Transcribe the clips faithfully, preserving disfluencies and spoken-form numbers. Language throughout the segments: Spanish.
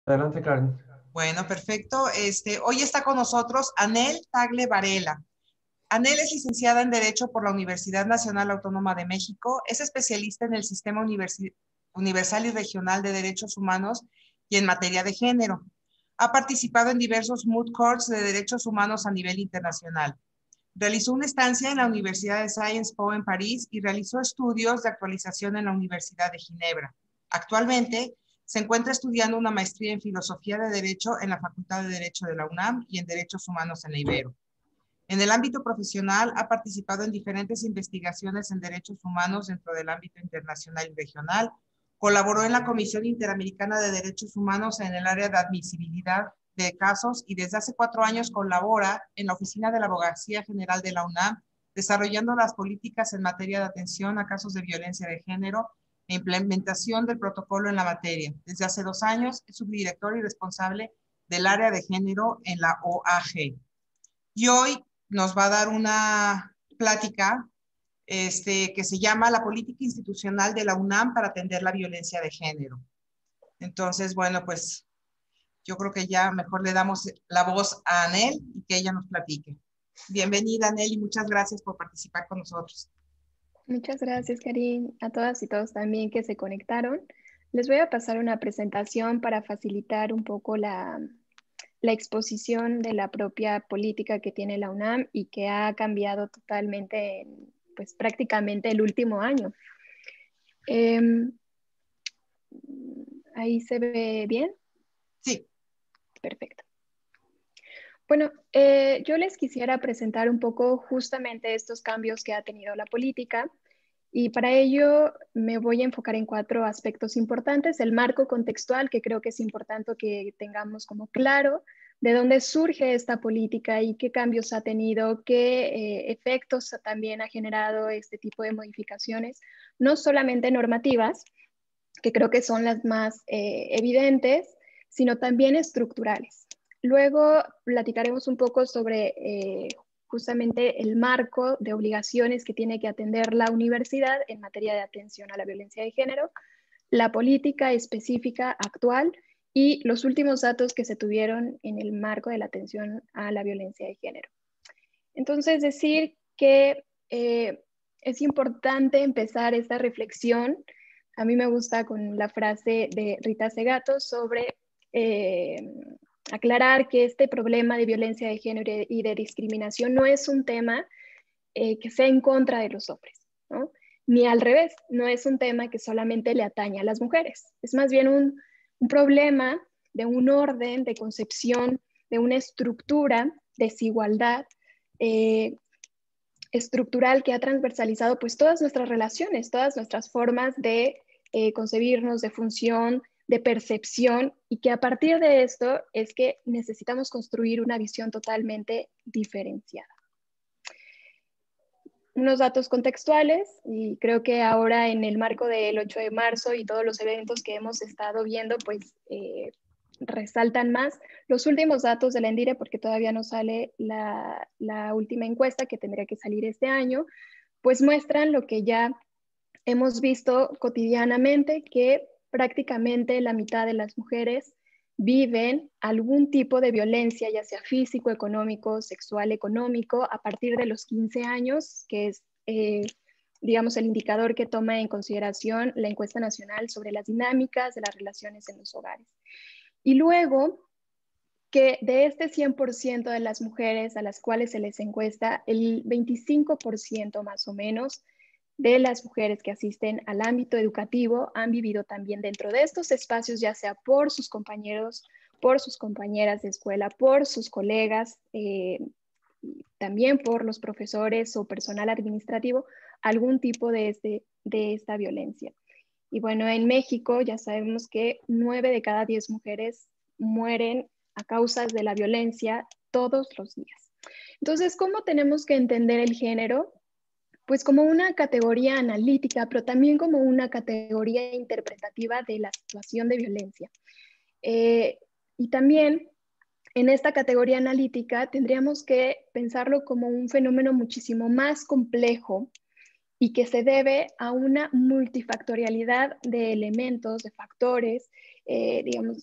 Adelante, Karen. Bueno, perfecto. Este, hoy está con nosotros Anel Tagle Varela. Anel es licenciada en Derecho por la Universidad Nacional Autónoma de México. Es especialista en el Sistema Universi Universal y Regional de Derechos Humanos y en materia de género. Ha participado en diversos moot courts de derechos humanos a nivel internacional. Realizó una estancia en la Universidad de Sciences Po en París y realizó estudios de actualización en la Universidad de Ginebra. Actualmente se encuentra estudiando una maestría en Filosofía de Derecho en la Facultad de Derecho de la UNAM y en Derechos Humanos en la Ibero. En el ámbito profesional ha participado en diferentes investigaciones en derechos humanos dentro del ámbito internacional y regional. Colaboró en la Comisión Interamericana de Derechos Humanos en el área de admisibilidad de casos y desde hace cuatro años colabora en la Oficina de la Abogacía General de la UNAM, desarrollando las políticas en materia de atención a casos de violencia de género e implementación del protocolo en la materia. Desde hace dos años es subdirector y responsable del área de género en la O A G. Y hoy nos va a dar una plática este, que se llama La política institucional de la UNAM para atender la violencia de género. Entonces, bueno, pues yo creo que ya mejor le damos la voz a Anel y que ella nos platique. Bienvenida, Anel, y muchas gracias por participar con nosotros. Muchas gracias, Karin, a todas y todos también que se conectaron. Les voy a pasar una presentación para facilitar un poco la, la exposición de la propia política que tiene la UNAM y que ha cambiado totalmente, en, pues prácticamente el último año. Eh, ¿Ahí se ve bien? Sí. Perfecto. Bueno, eh, yo les quisiera presentar un poco justamente estos cambios que ha tenido la política. Y para ello me voy a enfocar en cuatro aspectos importantes. El marco contextual, que creo que es importante que tengamos como claro de dónde surge esta política y qué cambios ha tenido, qué eh, efectos también ha generado este tipo de modificaciones, no solamente normativas, que creo que son las más eh, evidentes, sino también estructurales. Luego platicaremos un poco sobre eh, justamente el marco de obligaciones que tiene que atender la universidad en materia de atención a la violencia de género, la política específica actual y los últimos datos que se tuvieron en el marco de la atención a la violencia de género. Entonces, decir que eh, es importante empezar esta reflexión. A mí me gusta con la frase de Rita Segato sobre eh, aclarar que este problema de violencia de género y de discriminación no es un tema eh, que sea en contra de los hombres, ¿no? Ni al revés, no es un tema que solamente le atañe a las mujeres. Es más bien un, un problema de un orden, de concepción, de una estructura, desigualdad eh, estructural que ha transversalizado pues todas nuestras relaciones, todas nuestras formas de eh, concebirnos, de función, de percepción, y que a partir de esto es que necesitamos construir una visión totalmente diferenciada. Unos datos contextuales, y creo que ahora en el marco del ocho de marzo y todos los eventos que hemos estado viendo, pues eh, resaltan más los últimos datos de la ENDIRE, porque todavía no sale la, la última encuesta que tendría que salir este año, pues muestran lo que ya hemos visto cotidianamente, que prácticamente la mitad de las mujeres viven algún tipo de violencia, ya sea físico, económico, sexual, económico, a partir de los quince años, que es, eh, digamos, el indicador que toma en consideración la encuesta nacional sobre las dinámicas de las relaciones en los hogares. Y luego, que de este cien por ciento de las mujeres a las cuales se les encuesta, el veinticinco por ciento más o menos de las mujeres que asisten al ámbito educativo han vivido también dentro de estos espacios, ya sea por sus compañeros, por sus compañeras de escuela, por sus colegas, eh, también por los profesores o personal administrativo, algún tipo de, este, de esta violencia. Y bueno, en México ya sabemos que nueve de cada diez mujeres mueren a causa de la violencia todos los días. Entonces, ¿cómo tenemos que entender el género? Pues como una categoría analítica, pero también como una categoría interpretativa de la situación de violencia. Eh, y también en esta categoría analítica tendríamos que pensarlo como un fenómeno muchísimo más complejo y que se debe a una multifactorialidad de elementos, de factores, eh, digamos,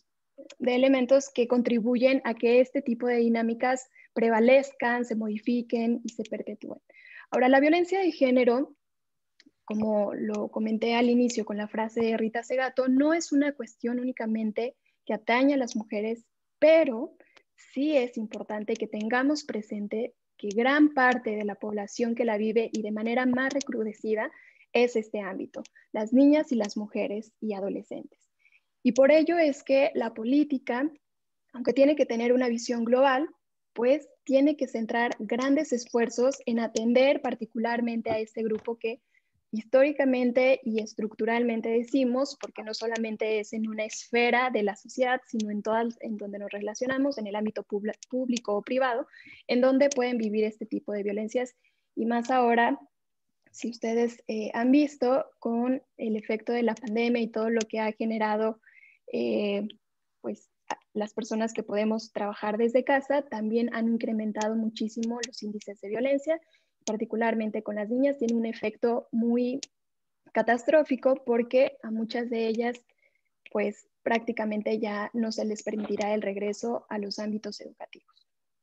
de elementos que contribuyen a que este tipo de dinámicas prevalezcan, se modifiquen y se perpetúen. Ahora, la violencia de género, como lo comenté al inicio con la frase de Rita Segato, no es una cuestión únicamente que atañe a las mujeres, pero sí es importante que tengamos presente que gran parte de la población que la vive y de manera más recrudecida es este ámbito, las niñas y las mujeres y adolescentes. Y por ello es que la política, aunque tiene que tener una visión global, pues tiene que centrar grandes esfuerzos en atender particularmente a este grupo que históricamente y estructuralmente decimos, porque no solamente es en una esfera de la sociedad, sino en todas, en donde nos relacionamos, en el ámbito público o privado, en donde pueden vivir este tipo de violencias. Y más ahora, si ustedes eh, han visto con el efecto de la pandemia y todo lo que ha generado, eh, pues las personas que podemos trabajar desde casa también han incrementado muchísimo los índices de violencia, particularmente con las niñas, tiene un efecto muy catastrófico porque a muchas de ellas pues prácticamente ya no se les permitirá el regreso a los ámbitos educativos.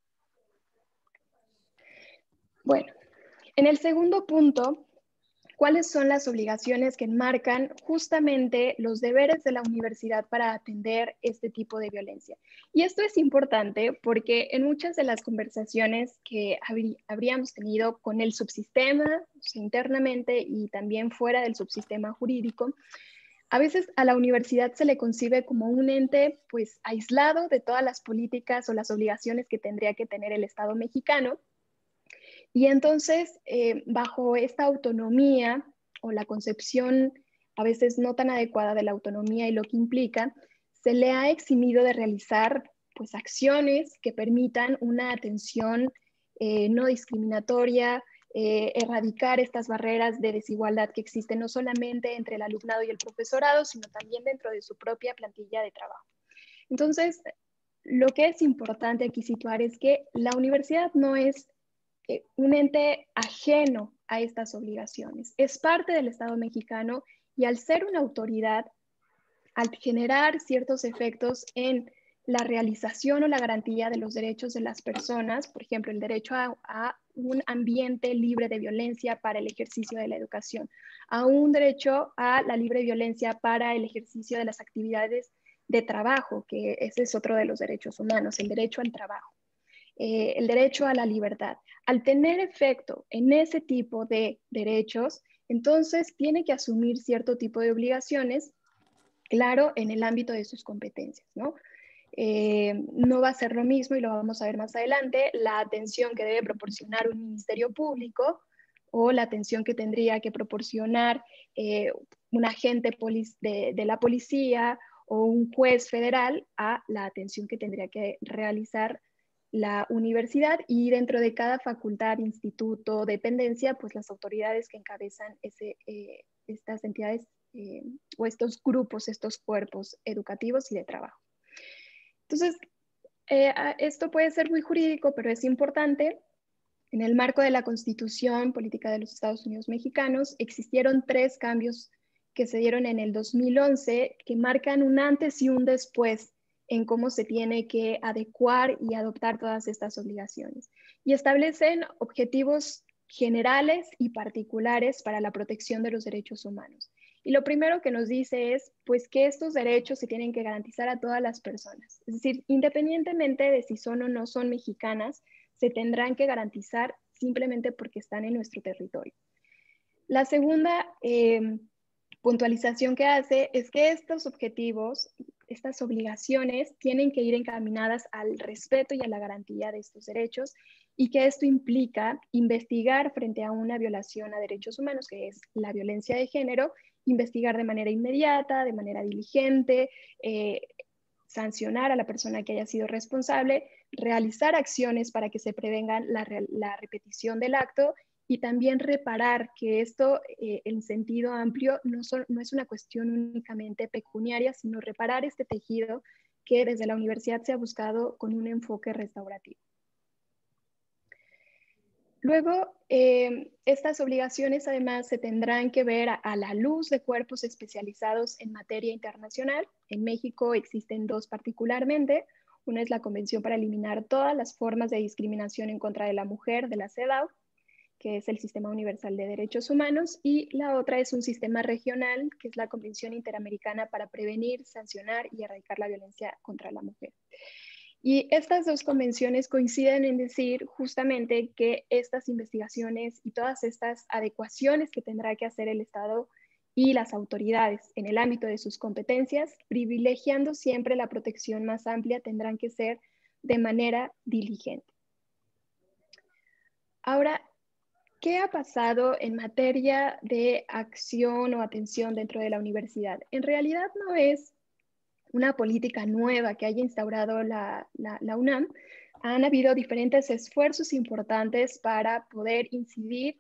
Bueno, en el segundo punto, ¿cuáles son las obligaciones que enmarcan justamente los deberes de la universidad para atender este tipo de violencia? Y esto es importante porque en muchas de las conversaciones que habríamos tenido con el subsistema, o sea, internamente y también fuera del subsistema jurídico, a veces a la universidad se le concibe como un ente pues aislado de todas las políticas o las obligaciones que tendría que tener el Estado mexicano. Y entonces, eh, bajo esta autonomía o la concepción a veces no tan adecuada de la autonomía y lo que implica, se le ha eximido de realizar pues, acciones que permitan una atención eh, no discriminatoria, eh, erradicar estas barreras de desigualdad que existen no solamente entre el alumnado y el profesorado, sino también dentro de su propia plantilla de trabajo. Entonces, lo que es importante aquí situar es que la universidad no es un ente ajeno a estas obligaciones. Es parte del Estado mexicano y al ser una autoridad, al generar ciertos efectos en la realización o la garantía de los derechos de las personas, por ejemplo, el derecho a, a un ambiente libre de violencia para el ejercicio de la educación, a un derecho a la libre violencia para el ejercicio de las actividades de trabajo, que ese es otro de los derechos humanos, el derecho al trabajo. Eh, el derecho a la libertad. Al tener efecto en ese tipo de derechos, entonces tiene que asumir cierto tipo de obligaciones, claro, en el ámbito de sus competencias, ¿no? Eh, no va a ser lo mismo, y lo vamos a ver más adelante, la atención que debe proporcionar un ministerio público o la atención que tendría que proporcionar eh, un agente de, de la policía o un juez federal a la atención que tendría que realizar la universidad, y dentro de cada facultad, instituto, dependencia, pues las autoridades que encabezan ese, eh, estas entidades eh, o estos grupos, estos cuerpos educativos y de trabajo. Entonces, eh, esto puede ser muy jurídico, pero es importante. En el marco de la Constitución Política de los Estados Unidos Mexicanos, existieron tres cambios que se dieron en el dos mil once que marcan un antes y un después en cómo se tiene que adecuar y adoptar todas estas obligaciones. Y establecen objetivos generales y particulares para la protección de los derechos humanos. Y lo primero que nos dice es pues, que estos derechos se tienen que garantizar a todas las personas. Es decir, independientemente de si son o no son mexicanas, se tendrán que garantizar simplemente porque están en nuestro territorio. La segunda eh, puntualización que hace es que estos objetivos, estas obligaciones, tienen que ir encaminadas al respeto y a la garantía de estos derechos, y que esto implica investigar frente a una violación a derechos humanos, que es la violencia de género, investigar de manera inmediata, de manera diligente, eh, sancionar a la persona que haya sido responsable, realizar acciones para que se prevengan la, la repetición del acto, y también reparar que esto eh, en sentido amplio no, son, no es una cuestión únicamente pecuniaria, sino reparar este tejido que desde la universidad se ha buscado con un enfoque restaurativo. Luego, eh, estas obligaciones además se tendrán que ver a, a la luz de cuerpos especializados en materia internacional. En México existen dos particularmente. Una es la Convención para eliminar todas las formas de discriminación en contra de la mujer, de la CEDAW, que es el Sistema Universal de Derechos Humanos, y la otra es un sistema regional, que es la Convención Interamericana para prevenir, sancionar y erradicar la violencia contra la mujer. Y estas dos convenciones coinciden en decir justamente que estas investigaciones y todas estas adecuaciones que tendrá que hacer el Estado y las autoridades en el ámbito de sus competencias, privilegiando siempre la protección más amplia, tendrán que ser de manera diligente. Ahora, ¿qué ha pasado en materia de acción o atención dentro de la universidad? En realidad no es una política nueva que haya instaurado la, la, la UNAM. Han habido diferentes esfuerzos importantes para poder incidir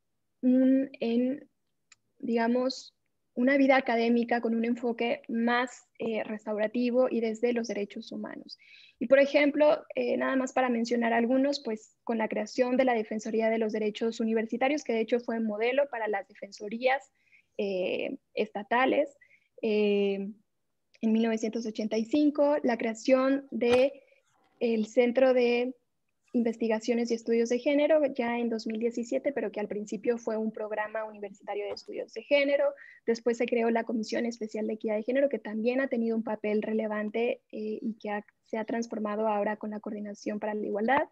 un, en, digamos, una vida académica con un enfoque más eh, restaurativo y desde los derechos humanos. Y por ejemplo, eh, nada más para mencionar algunos, pues con la creación de la Defensoría de los Derechos Universitarios, que de hecho fue modelo para las defensorías eh, estatales, eh, en mil novecientos ochenta y cinco, la creación del Centro de Investigaciones y Estudios de Género, ya en dos mil diecisiete, pero que al principio fue un programa universitario de estudios de género. Después se creó la Comisión Especial de Equidad de Género, que también ha tenido un papel relevante eh, y que ha, se ha transformado ahora con la Coordinación para la Igualdad.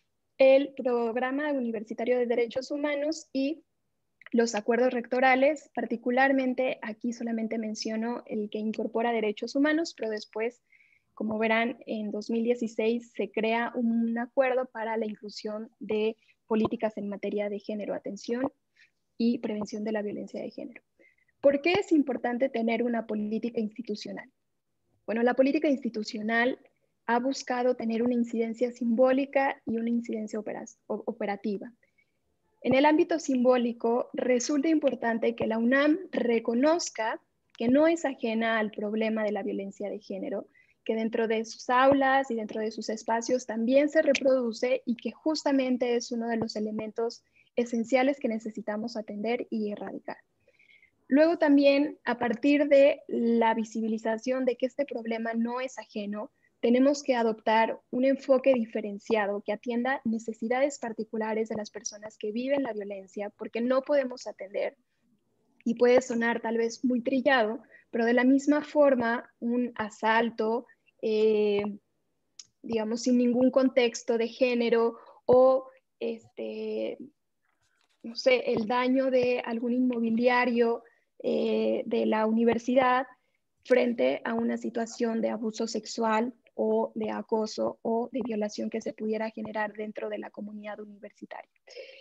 El Programa Universitario de Derechos Humanos y los acuerdos rectorales, particularmente aquí solamente menciono el que incorpora derechos humanos, pero después, como verán, en dos mil dieciséis se crea un acuerdo para la inclusión de políticas en materia de género, atención y prevención de la violencia de género. ¿Por qué es importante tener una política institucional? Bueno, la política institucional ha buscado tener una incidencia simbólica y una incidencia operativa. En el ámbito simbólico, resulta importante que la UNAM reconozca que no es ajena al problema de la violencia de género, que dentro de sus aulas y dentro de sus espacios también se reproduce y que justamente es uno de los elementos esenciales que necesitamos atender y erradicar. Luego también, a partir de la visibilización de que este problema no es ajeno, tenemos que adoptar un enfoque diferenciado que atienda necesidades particulares de las personas que viven la violencia, porque no podemos atender, y puede sonar tal vez muy trillado, pero de la misma forma un asalto, eh, digamos, sin ningún contexto de género o, este, no sé, el daño de algún inmobiliario eh, de la universidad frente a una situación de abuso sexual o de acoso o de violación que se pudiera generar dentro de la comunidad universitaria.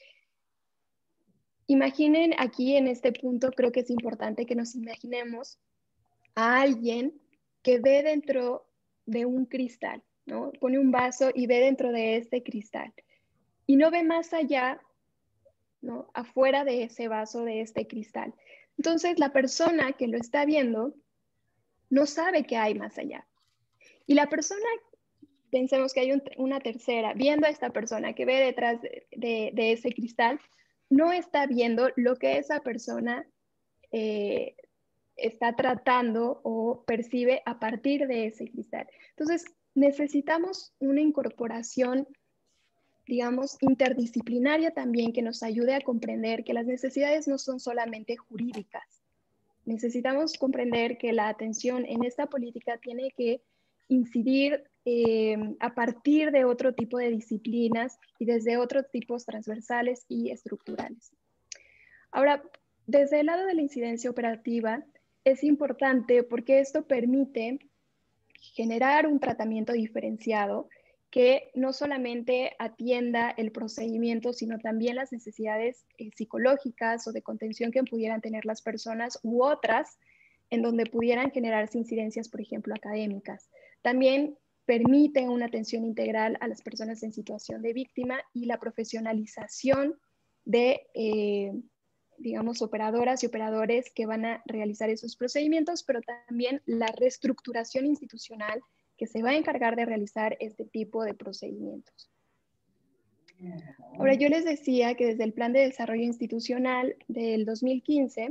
Imaginen aquí en este punto, creo que es importante que nos imaginemos a alguien que ve dentro de un cristal, ¿no? Pone un vaso y ve dentro de este cristal y no ve más allá, ¿no? Afuera de ese vaso, de este cristal. Entonces la persona que lo está viendo no sabe qué hay más allá. Y la persona, pensemos que hay un, una tercera, viendo a esta persona que ve detrás de, de, de ese cristal, no está viendo lo que esa persona eh, está tratando o percibe a partir de ese cristal. Entonces, necesitamos una incorporación, digamos, interdisciplinaria también que nos ayude a comprender que las necesidades no son solamente jurídicas. Necesitamos comprender que la atención en esta política tiene que incidir eh, a partir de otro tipo de disciplinas y desde otros tipos transversales y estructurales. Ahora, desde el lado de la incidencia operativa, es importante porque esto permite generar un tratamiento diferenciado que no solamente atienda el procedimiento, sino también las necesidades eh, psicológicas o de contención que pudieran tener las personas u otras en donde pudieran generarse incidencias, por ejemplo, académicas. También permite una atención integral a las personas en situación de víctima y la profesionalización de, eh, digamos, operadoras y operadores que van a realizar esos procedimientos, pero también la reestructuración institucional que se va a encargar de realizar este tipo de procedimientos. Ahora, yo les decía que desde el Plan de Desarrollo Institucional del dos mil quince,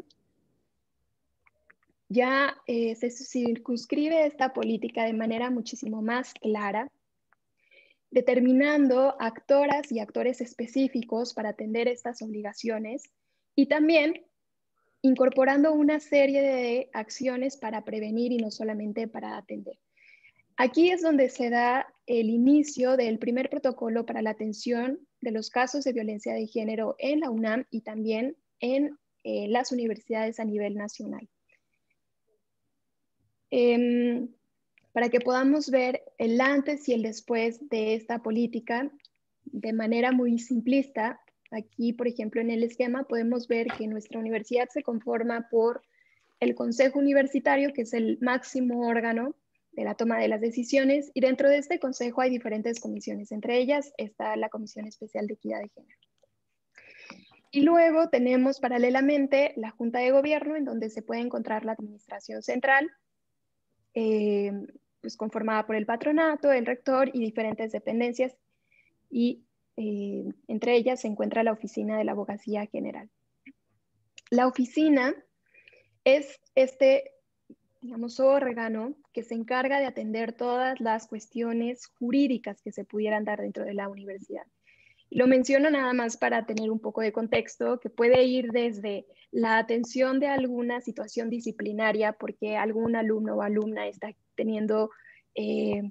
ya eh, se circunscribe esta política de manera muchísimo más clara, determinando actoras y actores específicos para atender estas obligaciones y también incorporando una serie de acciones para prevenir y no solamente para atender. Aquí es donde se da el inicio del primer protocolo para la atención de los casos de violencia de género en la UNAM y también en eh, las universidades a nivel nacional. Eh, para que podamos ver el antes y el después de esta política de manera muy simplista, aquí, por ejemplo, en el esquema podemos ver que nuestra universidad se conforma por el Consejo Universitario, que es el máximo órgano de la toma de las decisiones, y dentro de este consejo hay diferentes comisiones. Entre ellas está la Comisión Especial de Equidad de Género. Y luego tenemos paralelamente la Junta de Gobierno, en donde se puede encontrar la Administración Central, eh, pues conformada por el patronato, el rector y diferentes dependencias, y eh, entre ellas se encuentra la Oficina de la Abogacía General. La oficina es este, digamos, órgano que se encarga de atender todas las cuestiones jurídicas que se pudieran dar dentro de la universidad. Y lo menciono nada más para tener un poco de contexto, que puede ir desde la atención de alguna situación disciplinaria porque algún alumno o alumna está teniendo, eh,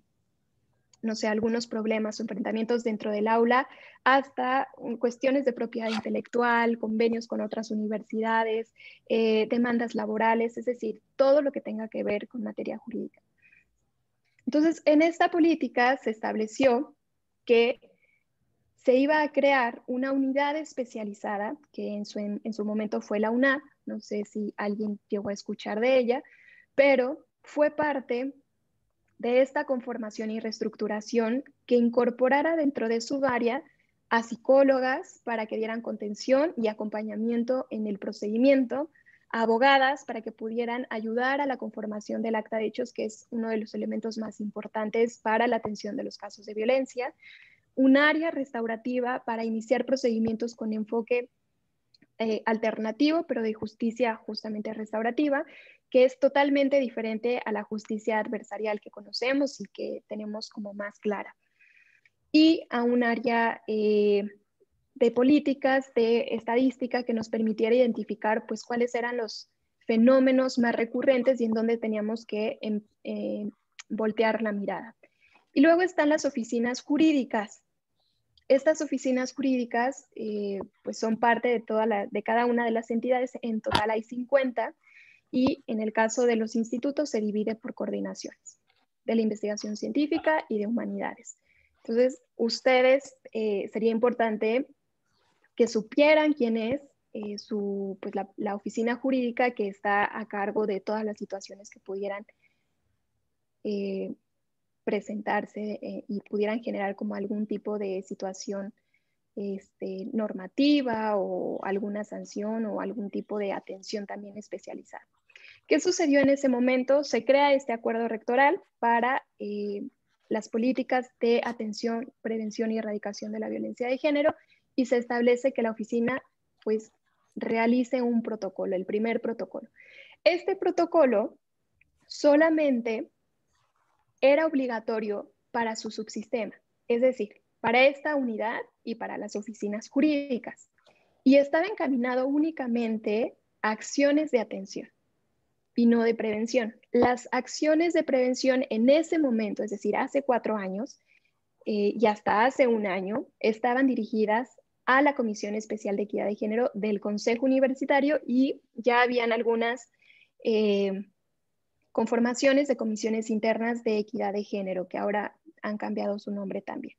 no sé, algunos problemas o enfrentamientos dentro del aula, hasta cuestiones de propiedad intelectual, convenios con otras universidades, eh, demandas laborales, es decir, todo lo que tenga que ver con materia jurídica. Entonces, en esta política se estableció que se iba a crear una unidad especializada, que en su, en, en su momento fue la UNAP, no sé si alguien llegó a escuchar de ella, pero fue parte de esta conformación y reestructuración que incorporara dentro de su área a psicólogas para que dieran contención y acompañamiento en el procedimiento, a abogadas para que pudieran ayudar a la conformación del acta de hechos, que es uno de los elementos más importantes para la atención de los casos de violencia, un área restaurativa para iniciar procedimientos con enfoque eh, alternativo, pero de justicia justamente restaurativa, que es totalmente diferente a la justicia adversarial que conocemos y que tenemos como más clara. Y a un área eh, de políticas, de estadística que nos permitiera identificar pues cuáles eran los fenómenos más recurrentes y en dónde teníamos que eh, voltear la mirada. Y luego están las oficinas jurídicas. Estas oficinas jurídicas eh, pues son parte de, toda la, de cada una de las entidades, en total hay cincuenta, y en el caso de los institutos se divide por coordinaciones de la investigación científica y de humanidades. Entonces, ustedes eh, sería importante que supieran quién es eh, su, pues la, la oficina jurídica que está a cargo de todas las situaciones que pudieran eh, presentarse eh, y pudieran generar como algún tipo de situación este, normativa o alguna sanción o algún tipo de atención también especializada. ¿Qué sucedió en ese momento? Se crea este acuerdo rectoral para eh, las políticas de atención, prevención y erradicación de la violencia de género y se establece que la oficina pues realice un protocolo, el primer protocolo. Este protocolo solamente era obligatorio para su subsistema, es decir, para esta unidad y para las oficinas jurídicas, y estaba encaminado únicamente a acciones de atención y no de prevención. Las acciones de prevención en ese momento, es decir, hace cuatro años eh, y hasta hace un año, estaban dirigidas a la Comisión Especial de Equidad de Género del Consejo Universitario y ya habían algunas eh, conformaciones de comisiones internas de equidad de género, que ahora han cambiado su nombre también.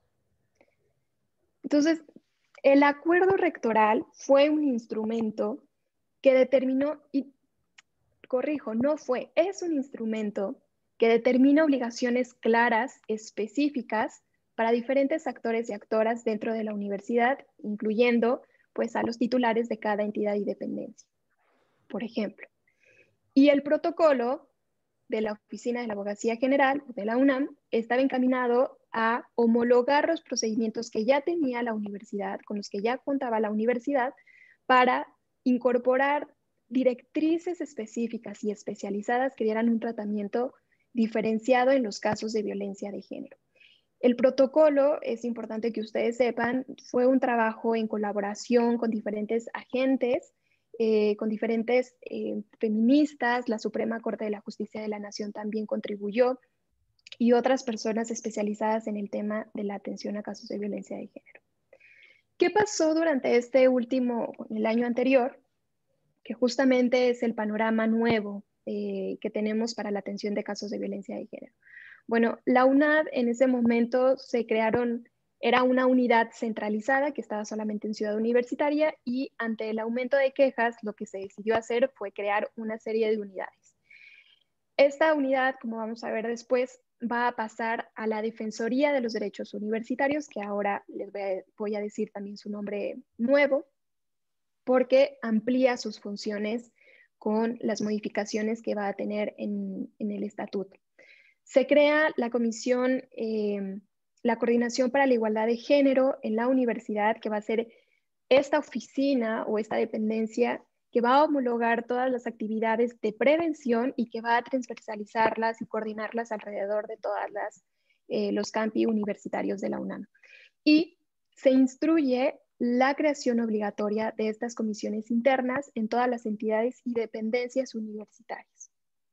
Entonces, el acuerdo rectoral fue un instrumento que determinó, y corrijo, no fue, es un instrumento que determina obligaciones claras, específicas, para diferentes actores y actoras dentro de la universidad, incluyendo pues a los titulares de cada entidad y dependencia, por ejemplo. Y el protocolo de la Oficina de la Abogacía General de la UNAM estaba encaminado a homologar los procedimientos que ya tenía la universidad, con los que ya contaba la universidad, para incorporar directrices específicas y especializadas que dieran un tratamiento diferenciado en los casos de violencia de género. El protocolo, es importante que ustedes sepan, fue un trabajo en colaboración con diferentes agentes, eh, con diferentes eh, feministas, la Suprema Corte de la Justicia de la Nación también contribuyó, y otras personas especializadas en el tema de la atención a casos de violencia de género. ¿Qué pasó durante este último, el año anterior? Que justamente es el panorama nuevo eh, que tenemos para la atención de casos de violencia de género. Bueno, la UNAD en ese momento se crearon, era una unidad centralizada que estaba solamente en Ciudad Universitaria, y ante el aumento de quejas lo que se decidió hacer fue crear una serie de unidades. Esta unidad, como vamos a ver después, va a pasar a la Defensoría de los Derechos Universitarios, que ahora les voy a, voy a decir también su nombre nuevo, porque amplía sus funciones con las modificaciones que va a tener en, en el estatuto. Se crea la comisión, eh, la Coordinación para la Igualdad de Género en la universidad, que va a ser esta oficina o esta dependencia que va a homologar todas las actividades de prevención y que va a transversalizarlas y coordinarlas alrededor de todos eh, los campi universitarios de la UNAM. Y se instruye la creación obligatoria de estas comisiones internas en todas las entidades y dependencias universitarias.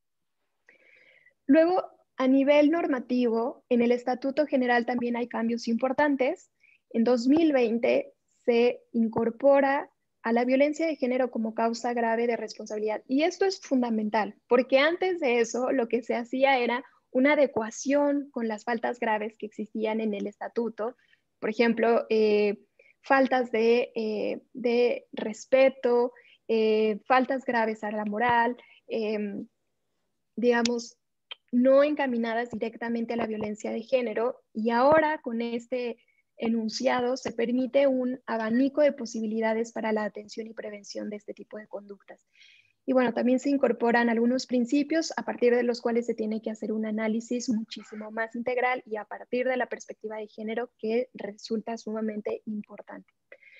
Luego, a nivel normativo, en el Estatuto General también hay cambios importantes. En dos mil veinte se incorpora a la violencia de género como causa grave de responsabilidad. Y esto es fundamental, porque antes de eso lo que se hacía era una adecuación con las faltas graves que existían en el estatuto. Por ejemplo, eh, faltas de, eh, de respeto, eh, faltas graves a la moral, eh, digamos, no encaminadas directamente a la violencia de género. Y ahora con este enunciado se permite un abanico de posibilidades para la atención y prevención de este tipo de conductas. Y bueno, también se incorporan algunos principios a partir de los cuales se tiene que hacer un análisis muchísimo más integral y a partir de la perspectiva de género, que resulta sumamente importante.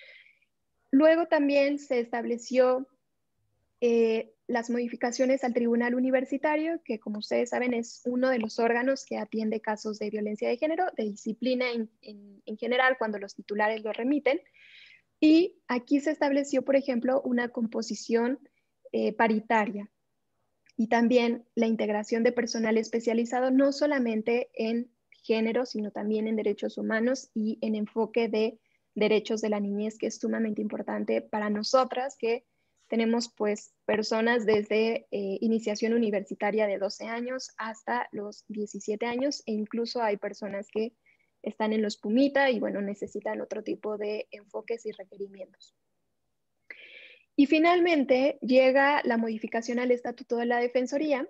Luego también se estableció eh, las modificaciones al Tribunal Universitario, que como ustedes saben es uno de los órganos que atiende casos de violencia de género, de disciplina en, en, en general, cuando los titulares lo remiten. Y aquí se estableció, por ejemplo, una composición eh, paritaria y también la integración de personal especializado, no solamente en género, sino también en derechos humanos y en enfoque de derechos de la niñez, que es sumamente importante para nosotras, que tenemos pues personas desde eh, iniciación universitaria de doce años hasta los diecisiete años, e incluso hay personas que están en los Pumita y bueno, necesitan otro tipo de enfoques y requerimientos. Y finalmente llega la modificación al Estatuto de la Defensoría,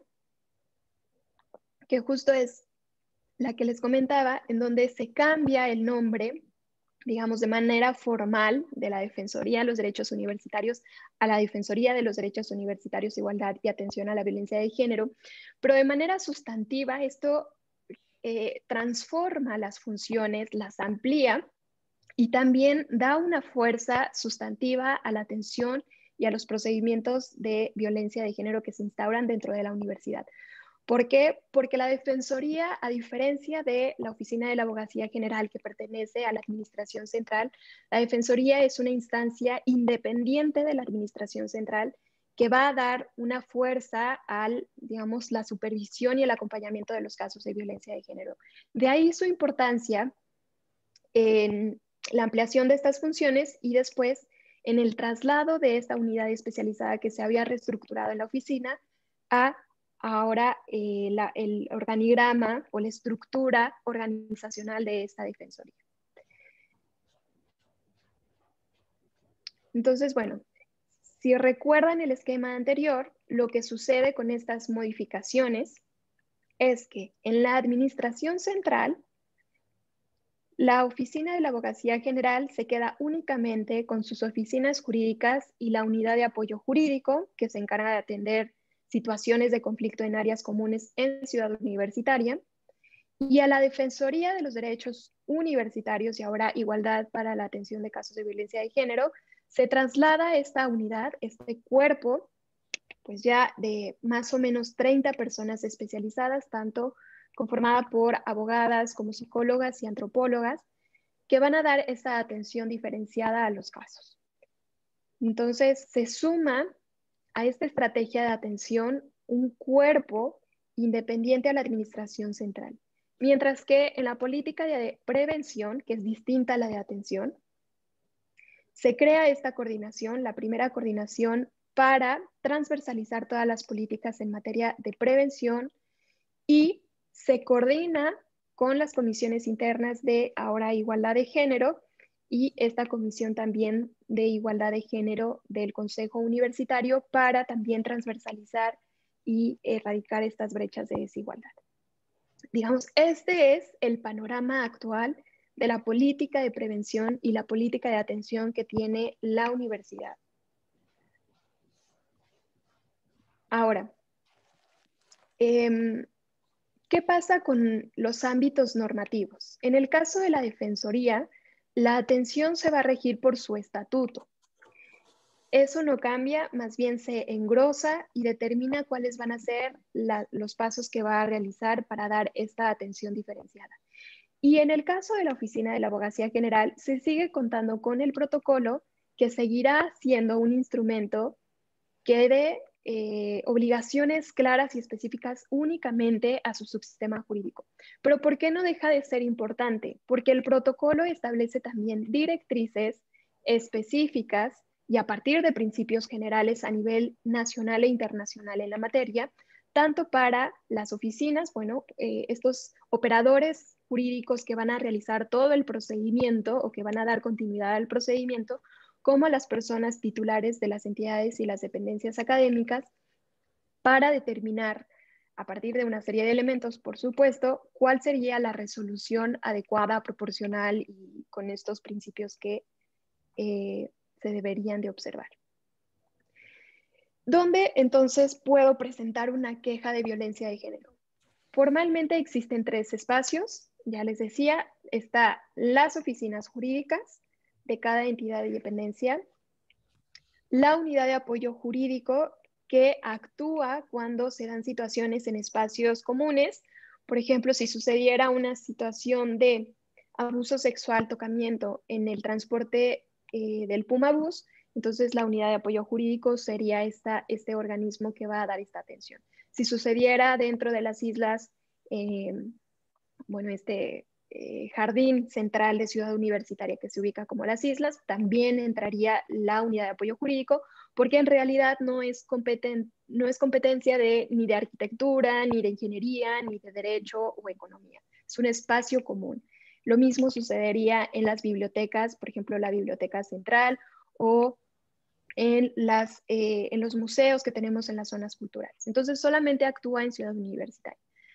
que justo es la que les comentaba, en donde se cambia el nombre, digamos, de manera formal, de la Defensoría de los Derechos Universitarios a la Defensoría de los Derechos Universitarios, Igualdad y Atención a la Violencia de Género, pero de manera sustantiva esto eh, transforma las funciones, las amplía y también da una fuerza sustantiva a la atención y a los procedimientos de violencia de género que se instauran dentro de la universidad. ¿Por qué? Porque la Defensoría, a diferencia de la Oficina de la Abogacía General, que pertenece a la Administración Central, la Defensoría es una instancia independiente de la Administración Central que va a dar una fuerza al, digamos, la supervisión y el acompañamiento de los casos de violencia de género. De ahí su importancia en la ampliación de estas funciones y después en el traslado de esta unidad especializada que se había reestructurado en la oficina a ahora eh, la, el organigrama o la estructura organizacional de esta defensoría. Entonces, bueno, si recuerdan el esquema anterior, lo que sucede con estas modificaciones es que en la administración central, la Oficina de la Abogacía General se queda únicamente con sus oficinas jurídicas y la unidad de apoyo jurídico, que se encarga de atender situaciones de conflicto en áreas comunes en Ciudad Universitaria. y a la Defensoría de los Derechos Universitarios y ahora Igualdad para la Atención de Casos de Violencia de Género, se traslada esta unidad, este cuerpo, pues ya de más o menos treinta personas especializadas, tanto conformada por abogadas como psicólogas y antropólogas, que van a dar esta atención diferenciada a los casos. Entonces, se suma a esta estrategia de atención un cuerpo independiente a la administración central. Mientras que en la política de prevención, que es distinta a la de atención, se crea esta coordinación, la primera coordinación para transversalizar todas las políticas en materia de prevención y se coordina con las comisiones internas de ahora igualdad de género y esta comisión también de igualdad de género del Consejo Universitario para también transversalizar y erradicar estas brechas de desigualdad. Digamos, este es el panorama actual de la política de prevención y la política de atención que tiene la universidad. Ahora, eh, ¿qué pasa con los ámbitos normativos? En el caso de la Defensoría, la atención se va a regir por su estatuto. Eso no cambia, más bien se engrosa y determina cuáles van a ser la, los pasos que va a realizar para dar esta atención diferenciada. Y en el caso de la Oficina de la Abogacía General, se sigue contando con el protocolo que seguirá siendo un instrumento que dé eh, obligaciones claras y específicas únicamente a su subsistema jurídico. Pero ¿por qué no deja de ser importante? Porque el protocolo establece también directrices específicas y a partir de principios generales a nivel nacional e internacional en la materia, tanto para las oficinas, bueno, eh, estos operadores jurídicos que van a realizar todo el procedimiento o que van a dar continuidad al procedimiento, como a las personas titulares de las entidades y las dependencias académicas para determinar, a partir de una serie de elementos, por supuesto, cuál sería la resolución adecuada, proporcional y con estos principios que eh, se deberían de observar. ¿Dónde entonces puedo presentar una queja de violencia de género? Formalmente existen tres espacios, ya les decía, está las oficinas jurídicas de cada entidad y dependencia, la unidad de apoyo jurídico que actúa cuando se dan situaciones en espacios comunes, por ejemplo, si sucediera una situación de abuso sexual, tocamiento en el transporte eh, del Pumabús, entonces la unidad de apoyo jurídico sería esta, este organismo que va a dar esta atención. Si sucediera dentro de las islas, eh, bueno, este eh, jardín central de Ciudad Universitaria que se ubica como las islas, también entraría la unidad de apoyo jurídico, porque en realidad no es, competen no es competencia de, ni de arquitectura, ni de ingeniería, ni de derecho o economía. Es un espacio común. Lo mismo sucedería en las bibliotecas, por ejemplo, la Biblioteca Central o en, las, eh, en los museos que tenemos en las zonas culturales. Entonces, solamente actúa en Ciudad Universitaria.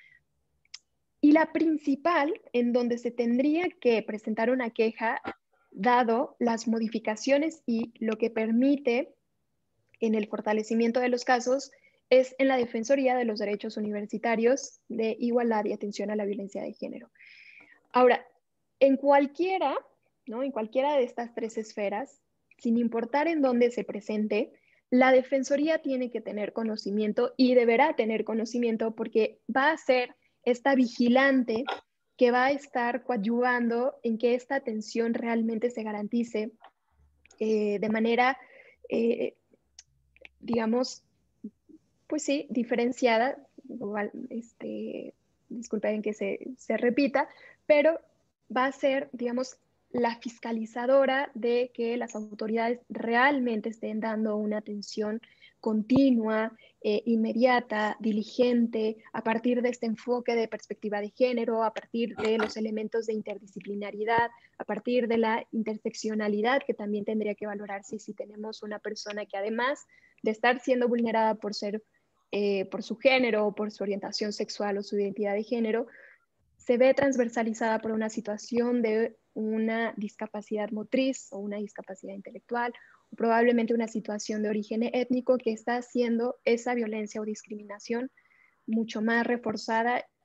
Y la principal, en donde se tendría que presentar una queja, dado las modificaciones y lo que permite en el fortalecimiento de los casos, es en la Defensoría de los Derechos Universitarios de Igualdad y Atención a la Violencia de Género. Ahora, en cualquiera, ¿no? En cualquiera de estas tres esferas, sin importar en dónde se presente, la Defensoría tiene que tener conocimiento y deberá tener conocimiento porque va a ser esta vigilante que va a estar coadyuvando en que esta atención realmente se garantice eh, de manera, eh, digamos, pues sí, diferenciada, igual, este, disculpen que se, se repita, pero va a ser, digamos, la fiscalizadora de que las autoridades realmente estén dando una atención continua, eh, inmediata, diligente, a partir de este enfoque de perspectiva de género, a partir de los elementos de interdisciplinariedad, a partir de la interseccionalidad que también tendría que valorarse si tenemos una persona que además de estar siendo vulnerada por ser, eh, por su género o por su orientación sexual o su identidad de género, se ve transversalizada por una situación de una discapacidad motriz o una discapacidad intelectual, o probablemente una situación de origen étnico que está haciendo esa violencia o discriminación mucho más reforzada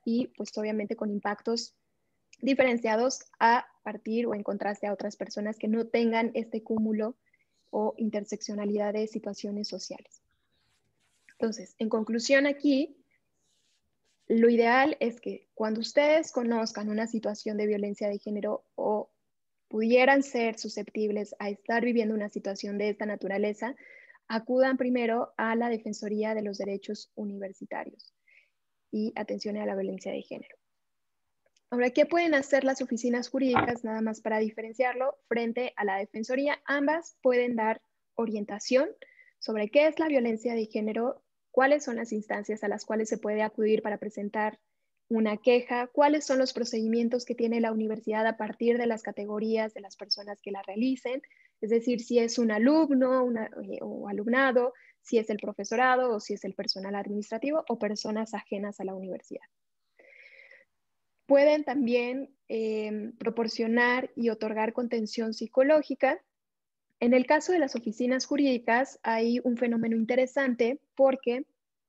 y pues obviamente con impactos diferenciados a partir o en contraste a otras personas que no tengan este cúmulo o interseccionalidad de situaciones sociales. Entonces, en conclusión aquí, lo ideal es que cuando ustedes conozcan una situación de violencia de género o pudieran ser susceptibles a estar viviendo una situación de esta naturaleza, acudan primero a la Defensoría de los Derechos Universitarios y atención a la violencia de género. Ahora, ¿qué pueden hacer las oficinas jurídicas, nada más para diferenciarlo, frente a la Defensoría? Ambas pueden dar orientación sobre qué es la violencia de género, cuáles son las instancias a las cuales se puede acudir para presentar una queja, cuáles son los procedimientos que tiene la universidad a partir de las categorías de las personas que la realicen, es decir, si es un alumno una, o alumnado, si es el profesorado o si es el personal administrativo o personas ajenas a la universidad. Pueden también eh, proporcionar y otorgar contención psicológica. En el caso de las oficinas jurídicas hay un fenómeno interesante porque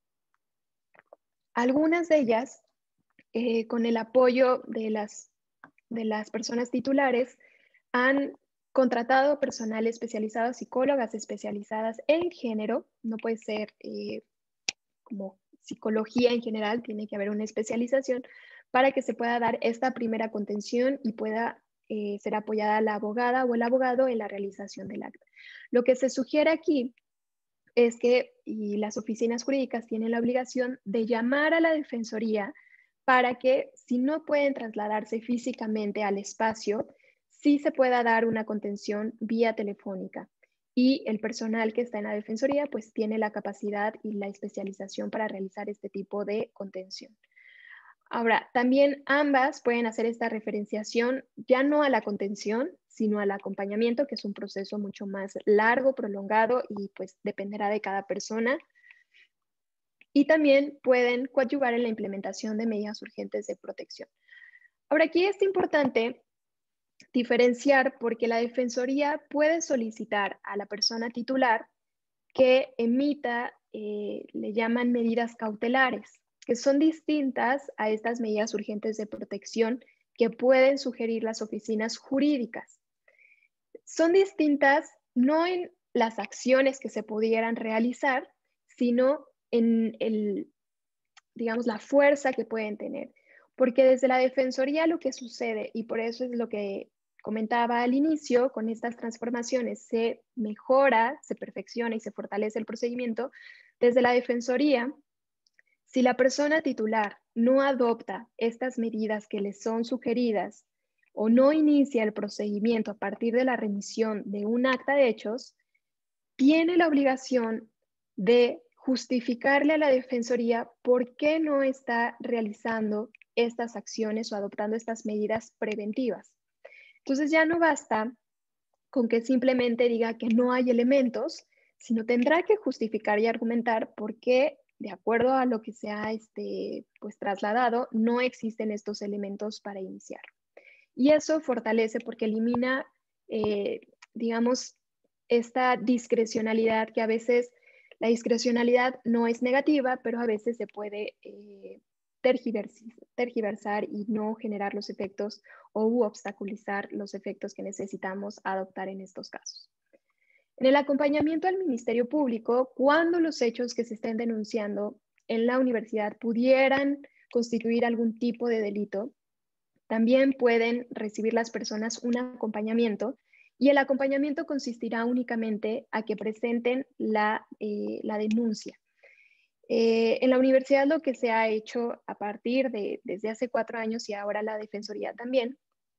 algunas de ellas, eh, con el apoyo de las, de las personas titulares, han contratado personal especializado, psicólogas especializadas en género, no puede ser eh, como psicología en general, tiene que haber una especialización para que se pueda dar esta primera contención y pueda eh, ser apoyada la abogada o el abogado en la realización del acta. Lo que se sugiere aquí es que y las oficinas jurídicas tienen la obligación de llamar a la defensoría para que, si no pueden trasladarse físicamente al espacio, sí se pueda dar una contención vía telefónica. Y el personal que está en la defensoría pues tiene la capacidad y la especialización para realizar este tipo de contención. Ahora, también ambas pueden hacer esta referenciación ya no a la contención, sino al acompañamiento, que es un proceso mucho más largo, prolongado y pues dependerá de cada persona. Y también pueden coadyuvar en la implementación de medidas urgentes de protección. Ahora, aquí es importante diferenciar porque la Defensoría puede solicitar a la persona titular que emita, eh, le llaman medidas cautelares, que son distintas a estas medidas urgentes de protección que pueden sugerir las oficinas jurídicas. Son distintas no en las acciones que se pudieran realizar, sino en el, digamos, la fuerza que pueden tener. Porque desde la Defensoría lo que sucede, y por eso es lo que comentaba al inicio, con estas transformaciones se mejora, se perfecciona y se fortalece el procedimiento. Desde la Defensoría, si la persona titular no adopta estas medidas que le son sugeridas o no inicia el procedimiento a partir de la remisión de un acta de hechos, tiene la obligación de justificarle a la Defensoría por qué no está realizando estas acciones o adoptando estas medidas preventivas. Entonces ya no basta con que simplemente diga que no hay elementos, sino tendrá que justificar y argumentar por qué, de acuerdo a lo que se ha este, pues, trasladado, no existen estos elementos para iniciar. Y eso fortalece porque elimina, eh, digamos, esta discrecionalidad que a veces, la discrecionalidad no es negativa, pero a veces se puede eh, tergiversar, tergiversar y no generar los efectos o obstaculizar los efectos que necesitamos adoptar en estos casos. En el acompañamiento al Ministerio Público, cuando los hechos que se estén denunciando en la universidad pudieran constituir algún tipo de delito, también pueden recibir las personas un acompañamiento y el acompañamiento consistirá únicamente a que presenten la, eh, la denuncia. Eh, en la universidad lo que se ha hecho a partir de desde hace cuatro años y ahora la Defensoría también,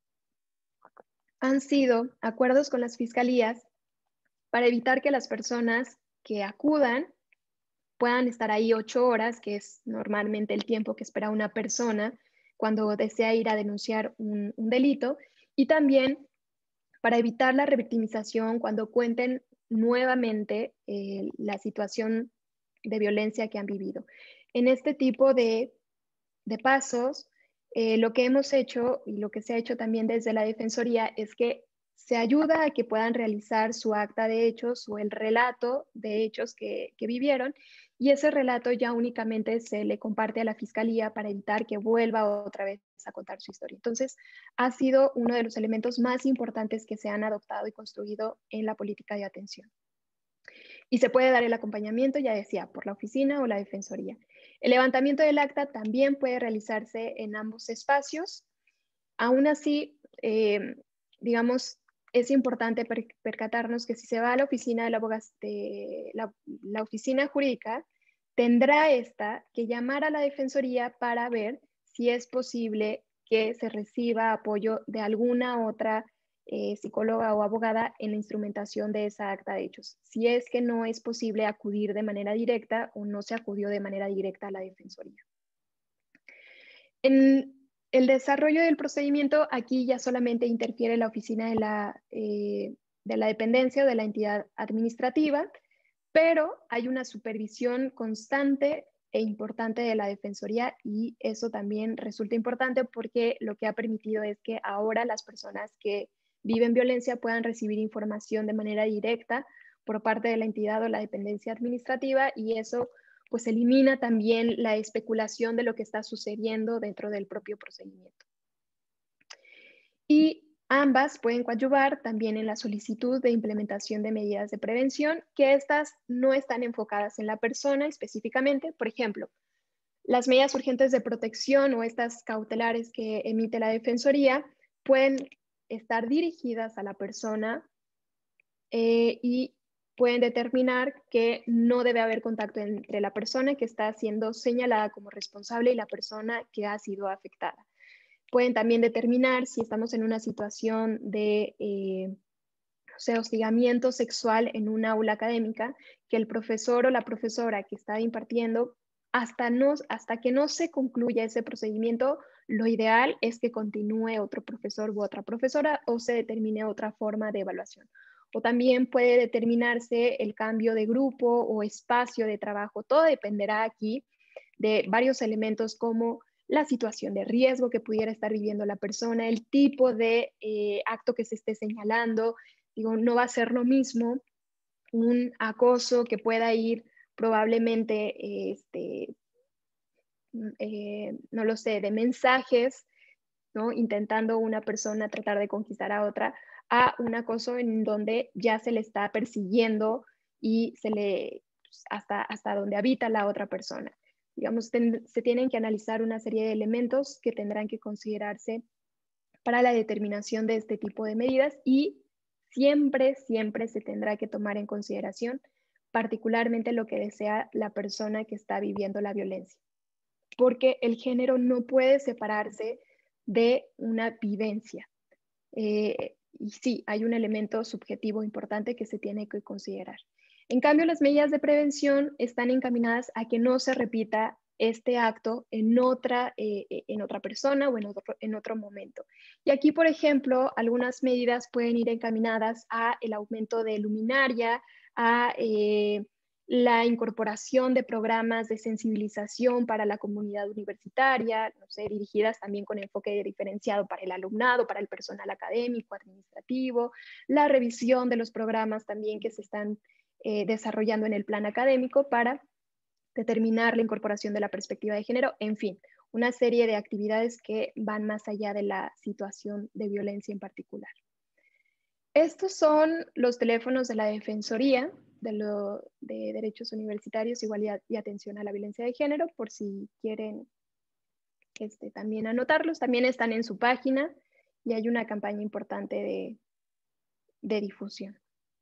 han sido acuerdos con las fiscalías para evitar que las personas que acudan puedan estar ahí ocho horas, que es normalmente el tiempo que espera una persona cuando desea ir a denunciar un, un delito, y también para evitar la revictimización cuando cuenten nuevamente eh, la situación de violencia que han vivido. En este tipo de, de pasos, eh, lo que hemos hecho y lo que se ha hecho también desde la Defensoría es que se ayuda a que puedan realizar su acta de hechos o el relato de hechos que, que vivieron y ese relato ya únicamente se le comparte a la fiscalía para evitar que vuelva otra vez a contar su historia. Entonces, ha sido uno de los elementos más importantes que se han adoptado y construido en la política de atención. Y se puede dar el acompañamiento, ya decía, por la oficina o la defensoría. El levantamiento del acta también puede realizarse en ambos espacios. Aún así, eh, digamos, es importante per percatarnos que si se va a la oficina de la, de la, la oficina jurídica, tendrá esta que llamar a la defensoría para ver si es posible que se reciba apoyo de alguna otra eh, psicóloga o abogada en la instrumentación de esa acta de hechos. Si es que no es posible acudir de manera directa o no se acudió de manera directa a la defensoría. En el desarrollo del procedimiento, aquí ya solamente interfiere la oficina de la, eh, de la dependencia o de la entidad administrativa, pero hay una supervisión constante e importante de la Defensoría y eso también resulta importante porque lo que ha permitido es que ahora las personas que viven violencia puedan recibir información de manera directa por parte de la entidad o la dependencia administrativa y eso pues elimina también la especulación de lo que está sucediendo dentro del propio procedimiento. Y ambas pueden coadyuvar también en la solicitud de implementación de medidas de prevención, que estas no están enfocadas en la persona específicamente. Por ejemplo, las medidas urgentes de protección o estas cautelares que emite la Defensoría pueden estar dirigidas a la persona eh, y pueden determinar que no debe haber contacto entre la persona que está siendo señalada como responsable y la persona que ha sido afectada. Pueden también determinar si estamos en una situación de eh, o sea, hostigamiento sexual en una aula académica, que el profesor o la profesora que está impartiendo, hasta, no, hasta que no se concluya ese procedimiento, lo ideal es que continúe otro profesor u otra profesora o se determine otra forma de evaluación. O también puede determinarse el cambio de grupo o espacio de trabajo. Todo dependerá aquí de varios elementos como la situación de riesgo que pudiera estar viviendo la persona, el tipo de eh, acto que se esté señalando. Digo, no va a ser lo mismo un acoso que pueda ir probablemente, este, eh, no lo sé, de mensajes, ¿no? Intentando una persona tratar de conquistar a otra, a un acoso en donde ya se le está persiguiendo y se le, hasta, hasta donde habita la otra persona. Digamos, ten, se tienen que analizar una serie de elementos que tendrán que considerarse para la determinación de este tipo de medidas y siempre, siempre se tendrá que tomar en consideración particularmente lo que desea la persona que está viviendo la violencia, porque el género no puede separarse de una vivencia. Eh, y sí, hay un elemento subjetivo importante que se tiene que considerar. En cambio, las medidas de prevención están encaminadas a que no se repita este acto en otra, eh, en otra persona o en otro, en otro momento. Y aquí, por ejemplo, algunas medidas pueden ir encaminadas a el aumento de luminaria, a eh, la incorporación de programas de sensibilización para la comunidad universitaria, no sé, dirigidas también con enfoque diferenciado para el alumnado, para el personal académico, administrativo, la revisión de los programas también que se están eh, desarrollando en el plan académico para determinar la incorporación de la perspectiva de género, en fin, una serie de actividades que van más allá de la situación de violencia en particular. Estos son los teléfonos de la Defensoría de, lo, de Derechos Universitarios, Igualdad y Atención a la Violencia de Género, por si quieren este, también anotarlos. También están en su página y hay una campaña importante de, de difusión.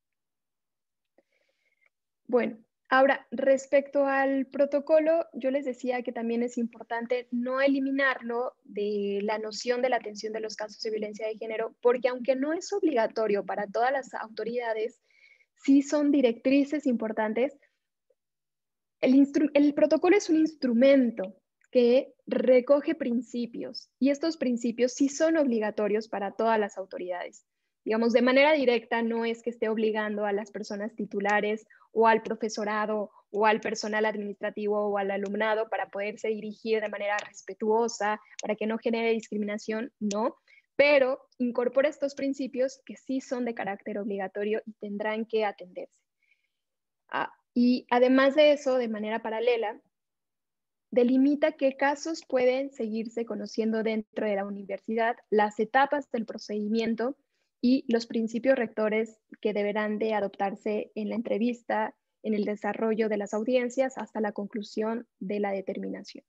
Bueno, ahora, respecto al protocolo, yo les decía que también es importante no eliminarlo de la noción de la atención de los casos de violencia de género, porque aunque no es obligatorio para todas las autoridades, sí son directrices importantes. El, el protocolo es un instrumento que recoge principios y estos principios sí son obligatorios para todas las autoridades. Digamos, de manera directa no es que esté obligando a las personas titulares o al profesorado o al personal administrativo o al alumnado para poderse dirigir de manera respetuosa, para que no genere discriminación, no, pero incorpora estos principios que sí son de carácter obligatorio y tendrán que atenderse. Ah, Y además de eso, de manera paralela, delimita qué casos pueden seguirse conociendo dentro de la universidad, las etapas del procedimiento y los principios rectores que deberán de adoptarse en la entrevista, en el desarrollo de las audiencias, hasta la conclusión de la determinación.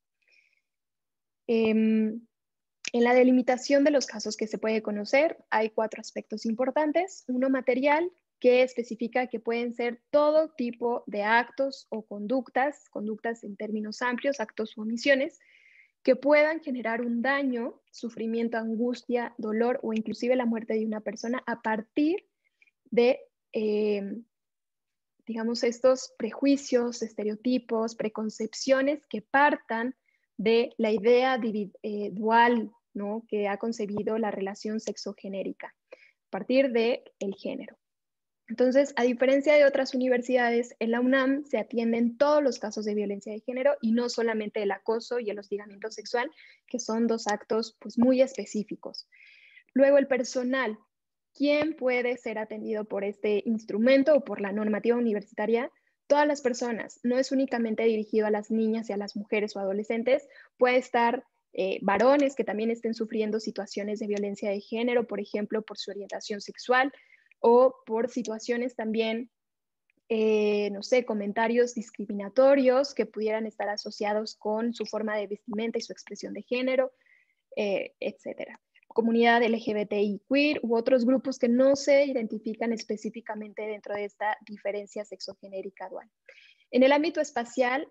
Eh, En la delimitación de los casos que se puede conocer, hay cuatro aspectos importantes. Uno material, que especifica que pueden ser todo tipo de actos o conductas, conductas en términos amplios, actos o omisiones, que puedan generar un daño, sufrimiento, angustia, dolor o inclusive la muerte de una persona a partir de, eh, digamos, estos prejuicios, estereotipos, preconcepciones que partan de la idea eh, dual, ¿no?, que ha concebido la relación sexogenérica, a partir del género. Entonces, a diferencia de otras universidades, en la UNAM se atienden todos los casos de violencia de género y no solamente el acoso y el hostigamiento sexual, que son dos actos pues, muy específicos. Luego, el personal. ¿Quién puede ser atendido por este instrumento o por la normativa universitaria? Todas las personas. No es únicamente dirigido a las niñas y a las mujeres o adolescentes. Puede estar eh, varones que también estén sufriendo situaciones de violencia de género, por ejemplo, por su orientación sexual, o por situaciones también, eh, no sé, comentarios discriminatorios que pudieran estar asociados con su forma de vestimenta y su expresión de género, eh, etcétera. Comunidad L G B T I queer u otros grupos que no se identifican específicamente dentro de esta diferencia sexogenérica dual. En el ámbito espacial,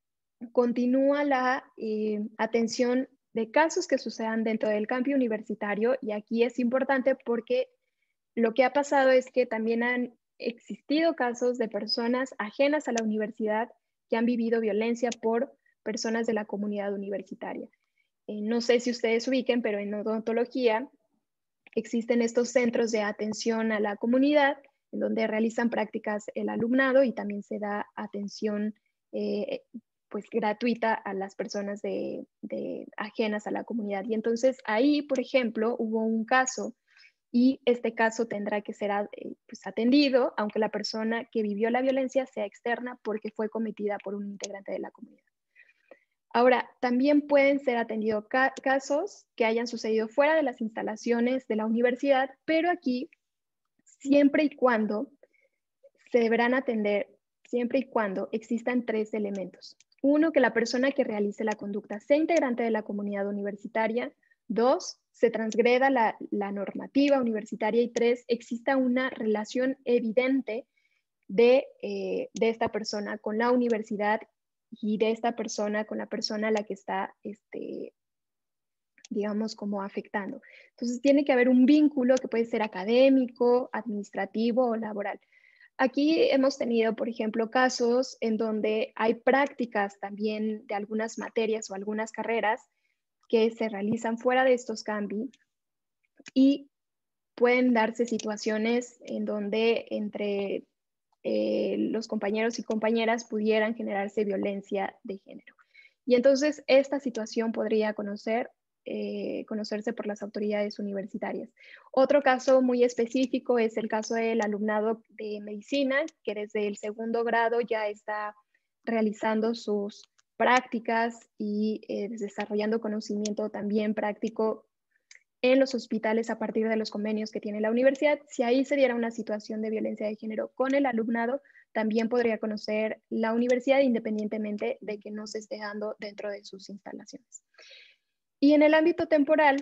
continúa la eh, atención de casos que sucedan dentro del campus universitario, y aquí es importante porque lo que ha pasado es que también han existido casos de personas ajenas a la universidad que han vivido violencia por personas de la comunidad universitaria. Eh, no sé si ustedes ubiquen, pero en odontología existen estos centros de atención a la comunidad en donde realizan prácticas el alumnado y también se da atención eh, pues gratuita a las personas de, de ajenas a la comunidad. Y entonces ahí, por ejemplo, hubo un caso y este caso tendrá que ser eh, pues, atendido, aunque la persona que vivió la violencia sea externa porque fue cometida por un integrante de la comunidad. Ahora, también pueden ser atendidos ca casos que hayan sucedido fuera de las instalaciones de la universidad, pero aquí, siempre y cuando se deberán atender, siempre y cuando existan tres elementos. Uno, que la persona que realice la conducta sea integrante de la comunidad universitaria. Dos, se transgreda la, la normativa universitaria. Y tres, exista una relación evidente de, eh, de esta persona con la universidad y de esta persona con la persona a la que está, este, digamos, como afectando. Entonces tiene que haber un vínculo que puede ser académico, administrativo o laboral. Aquí hemos tenido, por ejemplo, casos en donde hay prácticas también de algunas materias o algunas carreras que se realizan fuera de estos campi y pueden darse situaciones en donde entre eh, los compañeros y compañeras pudieran generarse violencia de género. Y entonces esta situación podría conocer, eh, conocerse por las autoridades universitarias. Otro caso muy específico es el caso del alumnado de medicina, que desde el segundo grado ya está realizando sus prácticas y eh, desarrollando conocimiento también práctico en los hospitales a partir de los convenios que tiene la universidad. Si ahí se diera una situación de violencia de género con el alumnado, también podría conocer la universidad independientemente de que no se esté dando dentro de sus instalaciones. Y en el ámbito temporal,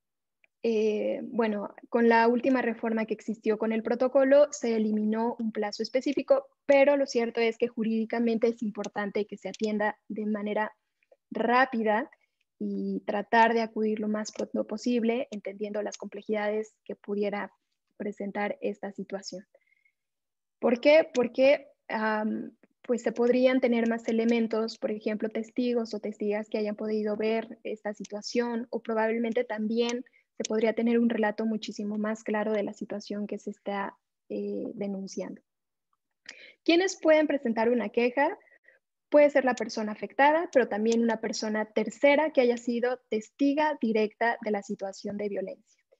eh, bueno, con la última reforma que existió con el protocolo, se eliminó un plazo específico, pero lo cierto es que jurídicamente es importante que se atienda de manera rápida y tratar de acudir lo más pronto posible, entendiendo las complejidades que pudiera presentar esta situación. ¿Por qué? Porque um, pues se podrían tener más elementos, por ejemplo, testigos o testigas que hayan podido ver esta situación, o probablemente también se podría tener un relato muchísimo más claro de la situación que se está eh, denunciando. ¿Quiénes pueden presentar una queja? Puede ser la persona afectada, pero también una persona tercera que haya sido testiga directa de la situación de violencia.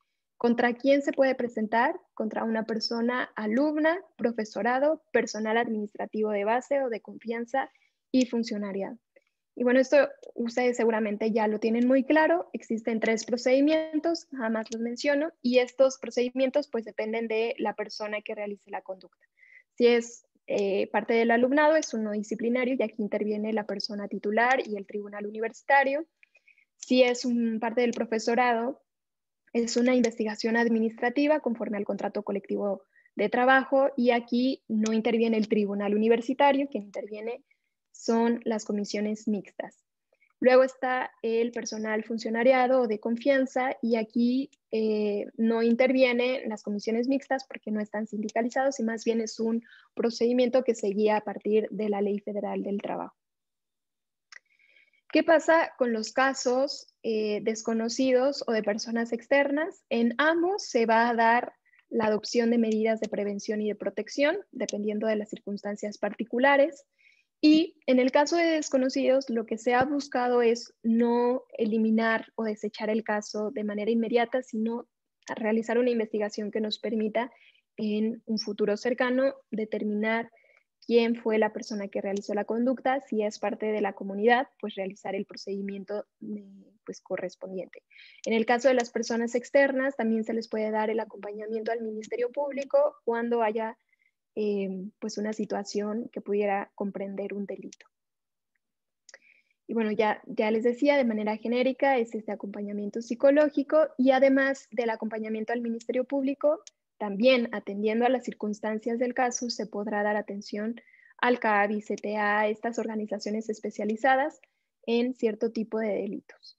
¿Contra quién se puede presentar? Contra una persona alumna, profesorado, personal administrativo de base o de confianza y funcionariado. Y bueno, esto ustedes seguramente ya lo tienen muy claro. Existen tres procedimientos, jamás los menciono, y estos procedimientos pues dependen de la persona que realice la conducta. Si es eh, parte del alumnado, es uno disciplinario y aquí interviene la persona titular y el tribunal universitario. Si es un parte del profesorado, es una investigación administrativa conforme al contrato colectivo de trabajo y aquí no interviene el tribunal universitario, quien interviene son las comisiones mixtas. Luego está el personal funcionariado o de confianza y aquí eh, no intervienen las comisiones mixtas porque no están sindicalizados y más bien es un procedimiento que se guía a partir de la Ley Federal del Trabajo. ¿Qué pasa con los casos eh, desconocidos o de personas externas? En ambos se va a dar la adopción de medidas de prevención y de protección, dependiendo de las circunstancias particulares. Y en el caso de desconocidos, lo que se ha buscado es no eliminar o desechar el caso de manera inmediata, sino realizar una investigación que nos permita en un futuro cercano determinar quién fue la persona que realizó la conducta, si es parte de la comunidad, pues realizar el procedimiento pues, correspondiente. En el caso de las personas externas, también se les puede dar el acompañamiento al Ministerio Público cuando haya eh, pues una situación que pudiera comprender un delito. Y bueno, ya, ya les decía, de manera genérica es este acompañamiento psicológico y además del acompañamiento al Ministerio Público, también atendiendo a las circunstancias del caso, se podrá dar atención al C A B I, C T A, estas organizaciones especializadas en cierto tipo de delitos.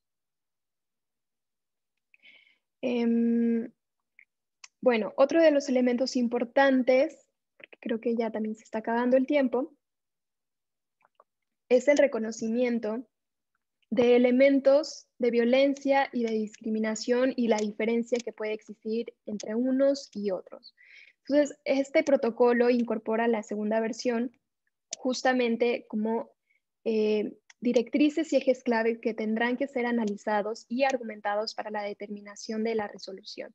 Eh, bueno, otro de los elementos importantes, porque creo que ya también se está acabando el tiempo, es el reconocimiento de elementos de violencia y de discriminación y la diferencia que puede existir entre unos y otros. Entonces, este protocolo incorpora la segunda versión justamente como eh, directrices y ejes clave que tendrán que ser analizados y argumentados para la determinación de la resolución,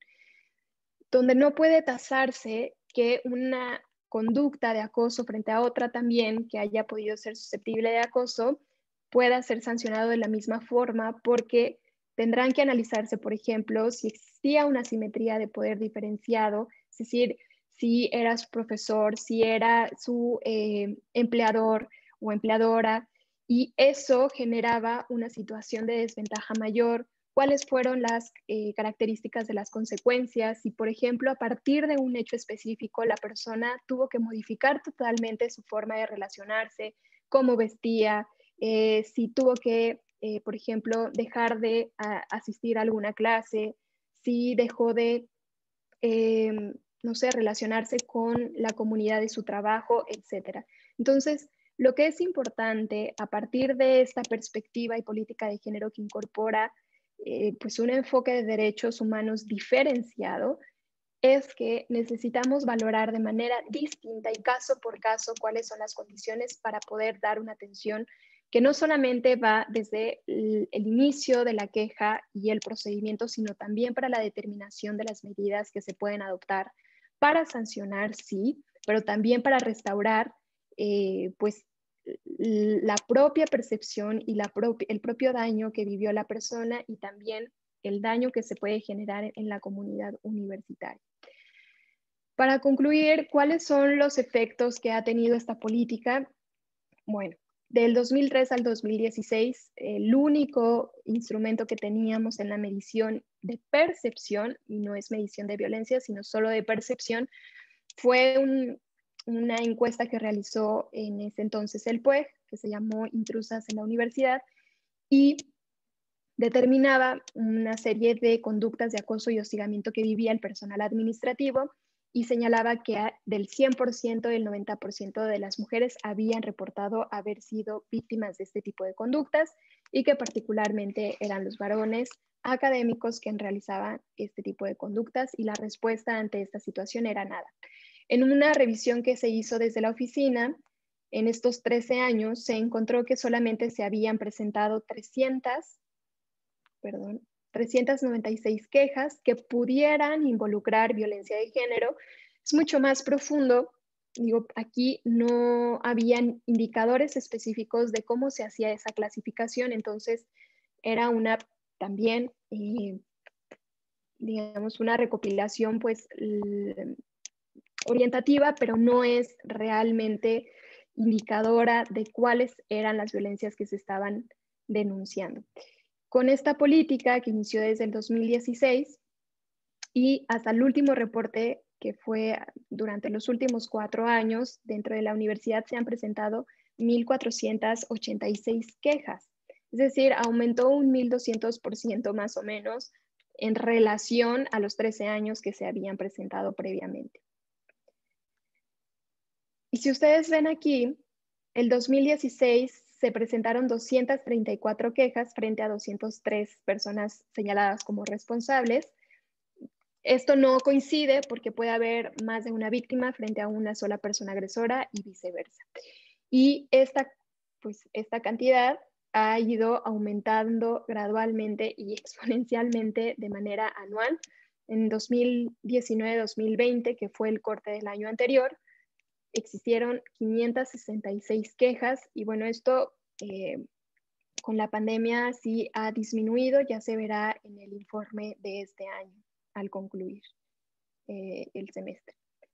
donde no puede tasarse que una conducta de acoso frente a otra también que haya podido ser susceptible de acoso pueda ser sancionado de la misma forma porque tendrán que analizarse, por ejemplo, si existía una simetría de poder diferenciado, es decir, si era su profesor, si era su eh, empleador o empleadora, y eso generaba una situación de desventaja mayor. ¿Cuáles fueron las eh, características de las consecuencias? Si, por ejemplo, a partir de un hecho específico, la persona tuvo que modificar totalmente su forma de relacionarse, cómo vestía, eh, si tuvo que, eh, por ejemplo, dejar de a, asistir a alguna clase, si dejó de, eh, no sé, relacionarse con la comunidad de su trabajo, etcétera. Entonces, lo que es importante a partir de esta perspectiva y política de género que incorpora eh, pues un enfoque de derechos humanos diferenciado, es que necesitamos valorar de manera distinta y caso por caso cuáles son las condiciones para poder dar una atención que no solamente va desde el, el inicio de la queja y el procedimiento, sino también para la determinación de las medidas que se pueden adoptar para sancionar, sí, pero también para restaurar, eh, pues, la propia percepción y la pro el propio daño que vivió la persona y también el daño que se puede generar en la comunidad universitaria. Para concluir, ¿cuáles son los efectos que ha tenido esta política? Bueno, del dos mil tres al dos mil dieciséis, el único instrumento que teníamos en la medición de percepción, y no es medición de violencia, sino solo de percepción, fue un, una encuesta que realizó en ese entonces el P U E G, que se llamó Intrusas en la Universidad, y determinaba una serie de conductas de acoso y hostigamiento que vivía el personal administrativo y señalaba que del cien por ciento, el noventa por ciento de las mujeres habían reportado haber sido víctimas de este tipo de conductas y que particularmente eran los varones académicos quienes realizaban este tipo de conductas y la respuesta ante esta situación era nada. En una revisión que se hizo desde la oficina, en estos trece años se encontró que solamente se habían presentado trescientas, perdón, trescientas noventa y seis quejas que pudieran involucrar violencia de género. Es mucho más profundo. Digo, aquí no habían indicadores específicos de cómo se hacía esa clasificación, entonces era una también, eh, digamos, una recopilación pues orientativa, pero no es realmente indicadora de cuáles eran las violencias que se estaban denunciando. Con esta política que inició desde el dos mil dieciséis y hasta el último reporte que fue durante los últimos cuatro años, dentro de la universidad se han presentado mil cuatrocientas ochenta y seis quejas. Es decir, aumentó un mil doscientos por ciento más o menos en relación a los trece años que se habían presentado previamente. Y si ustedes ven aquí, el dos mil dieciséis se presentaron doscientas treinta y cuatro quejas frente a doscientas tres personas señaladas como responsables. Esto no coincide porque puede haber más de una víctima frente a una sola persona agresora y viceversa. Y esta, pues, esta cantidad ha ido aumentando gradualmente y exponencialmente de manera anual. En dos mil diecinueve dos mil veinte, que fue el corte del año anterior, existieron quinientas sesenta y seis quejas y bueno, esto eh, con la pandemia sí ha disminuido, ya se verá en el informe de este año al concluir eh, el semestre.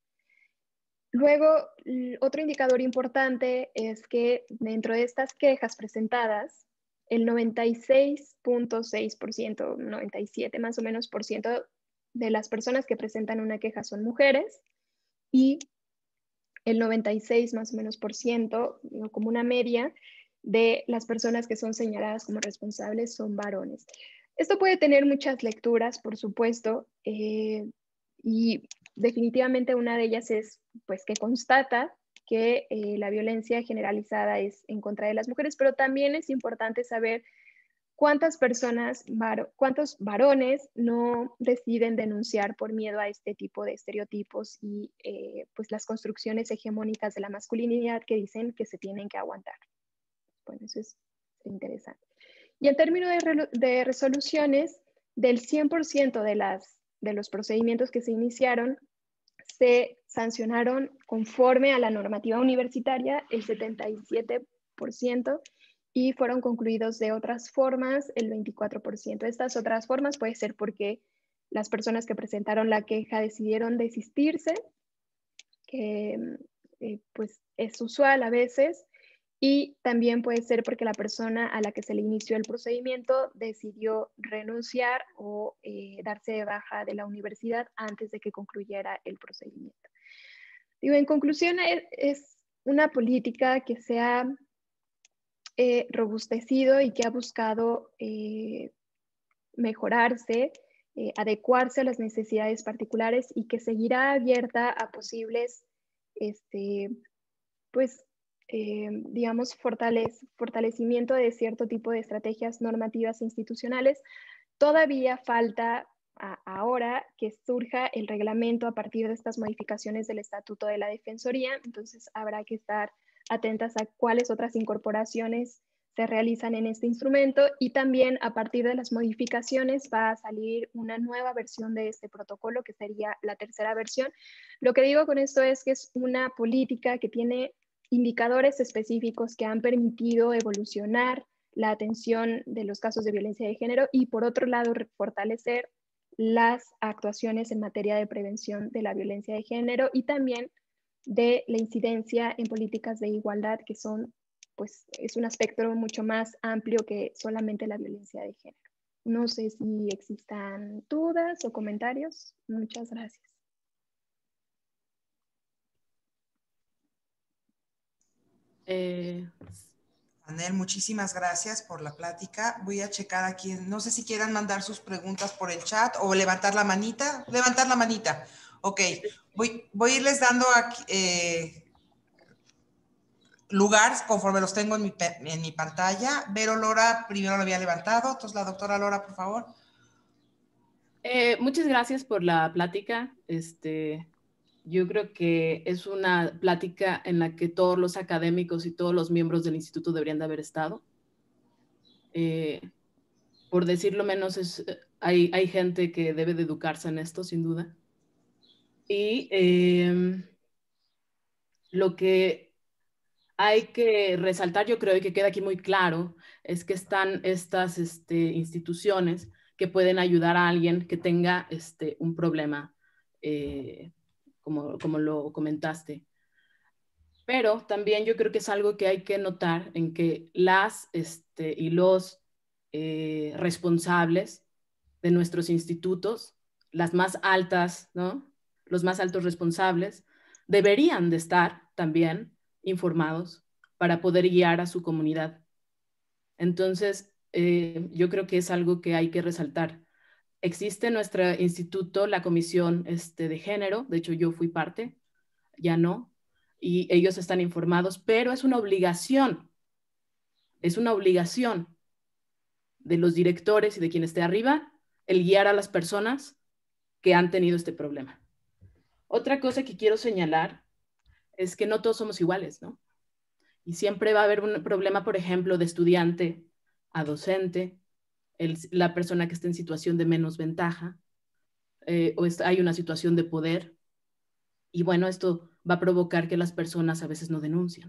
Luego, otro indicador importante es que dentro de estas quejas presentadas, el noventa y seis punto seis por ciento, noventa y siete más o menos por ciento de las personas que presentan una queja son mujeres y el noventa y seis más o menos por ciento, como una media, de las personas que son señaladas como responsables son varones. Esto puede tener muchas lecturas, por supuesto, eh, y definitivamente una de ellas es pues, que constata que eh, la violencia generalizada es en contra de las mujeres, pero también es importante saber cuántas personas, var cuántos varones no deciden denunciar por miedo a este tipo de estereotipos y eh, pues las construcciones hegemónicas de la masculinidad que dicen que se tienen que aguantar. Bueno, eso es interesante. Y en términos de, re de resoluciones, del cien por ciento de, las, de los procedimientos que se iniciaron, se sancionaron conforme a la normativa universitaria el setenta y siete por ciento y fueron concluidos de otras formas el veinticuatro por ciento. Estas otras formas puede ser porque las personas que presentaron la queja decidieron desistirse, que eh, pues es usual a veces, y también puede ser porque la persona a la que se le inició el procedimiento decidió renunciar o eh, darse de baja de la universidad antes de que concluyera el procedimiento. Digo, en conclusión, es, es una política que se ha eh, robustecido y que ha buscado eh, mejorarse, eh, adecuarse a las necesidades particulares y que seguirá abierta a posibles, este, pues, eh, digamos, fortalec fortalecimiento de cierto tipo de estrategias normativas e institucionales. Todavía falta a, ahora que surja el reglamento a partir de estas modificaciones del Estatuto de la Defensoría, entonces habrá que estar atentas a cuáles otras incorporaciones se realizan en este instrumento y también a partir de las modificaciones va a salir una nueva versión de este protocolo que sería la tercera versión. Lo que digo con esto es que es una política que tiene indicadores específicos que han permitido evolucionar la atención de los casos de violencia de género y por otro lado fortalecer las actuaciones en materia de prevención de la violencia de género y también de la incidencia en políticas de igualdad que son, pues es un aspecto mucho más amplio que solamente la violencia de género. No sé si existan dudas o comentarios. Muchas gracias. Eh... Anel, muchísimas gracias por la plática. Voy a checar aquí, no sé si quieran mandar sus preguntas por el chat o levantar la manita. Levantar la manita. Ok, voy, voy a irles dando aquí, eh, lugar conforme los tengo en mi, en mi pantalla. Vero Lora primero lo había levantado, entonces la doctora Lora, por favor. Eh, muchas gracias por la plática. Este, yo creo que es una plática en la que todos los académicos y todos los miembros del instituto deberían de haber estado. Eh, por decirlo menos, es hay, hay gente que debe de educarse en esto, sin duda. Y eh, lo que hay que resaltar, yo creo, y que queda aquí muy claro, es que están estas este, instituciones que pueden ayudar a alguien que tenga este, un problema, eh, como, como lo comentaste. Pero también yo creo que es algo que hay que notar en que las este, y los eh, responsables de nuestros institutos, las más altas, ¿no? Los más altos responsables, deberían de estar también informados para poder guiar a su comunidad. Entonces, eh, yo creo que es algo que hay que resaltar. Existe en nuestro instituto la comisión este, de género, de hecho yo fui parte, ya no, y ellos están informados, pero es una obligación, es una obligación de los directores y de quien esté arriba el guiar a las personas que han tenido este problema. Otra cosa que quiero señalar es que no todos somos iguales, ¿no? Y siempre va a haber un problema, por ejemplo, de estudiante a docente, el, la persona que está en situación de menos ventaja, eh, o está, hay una situación de poder, y bueno, esto va a provocar que las personas a veces no denuncian.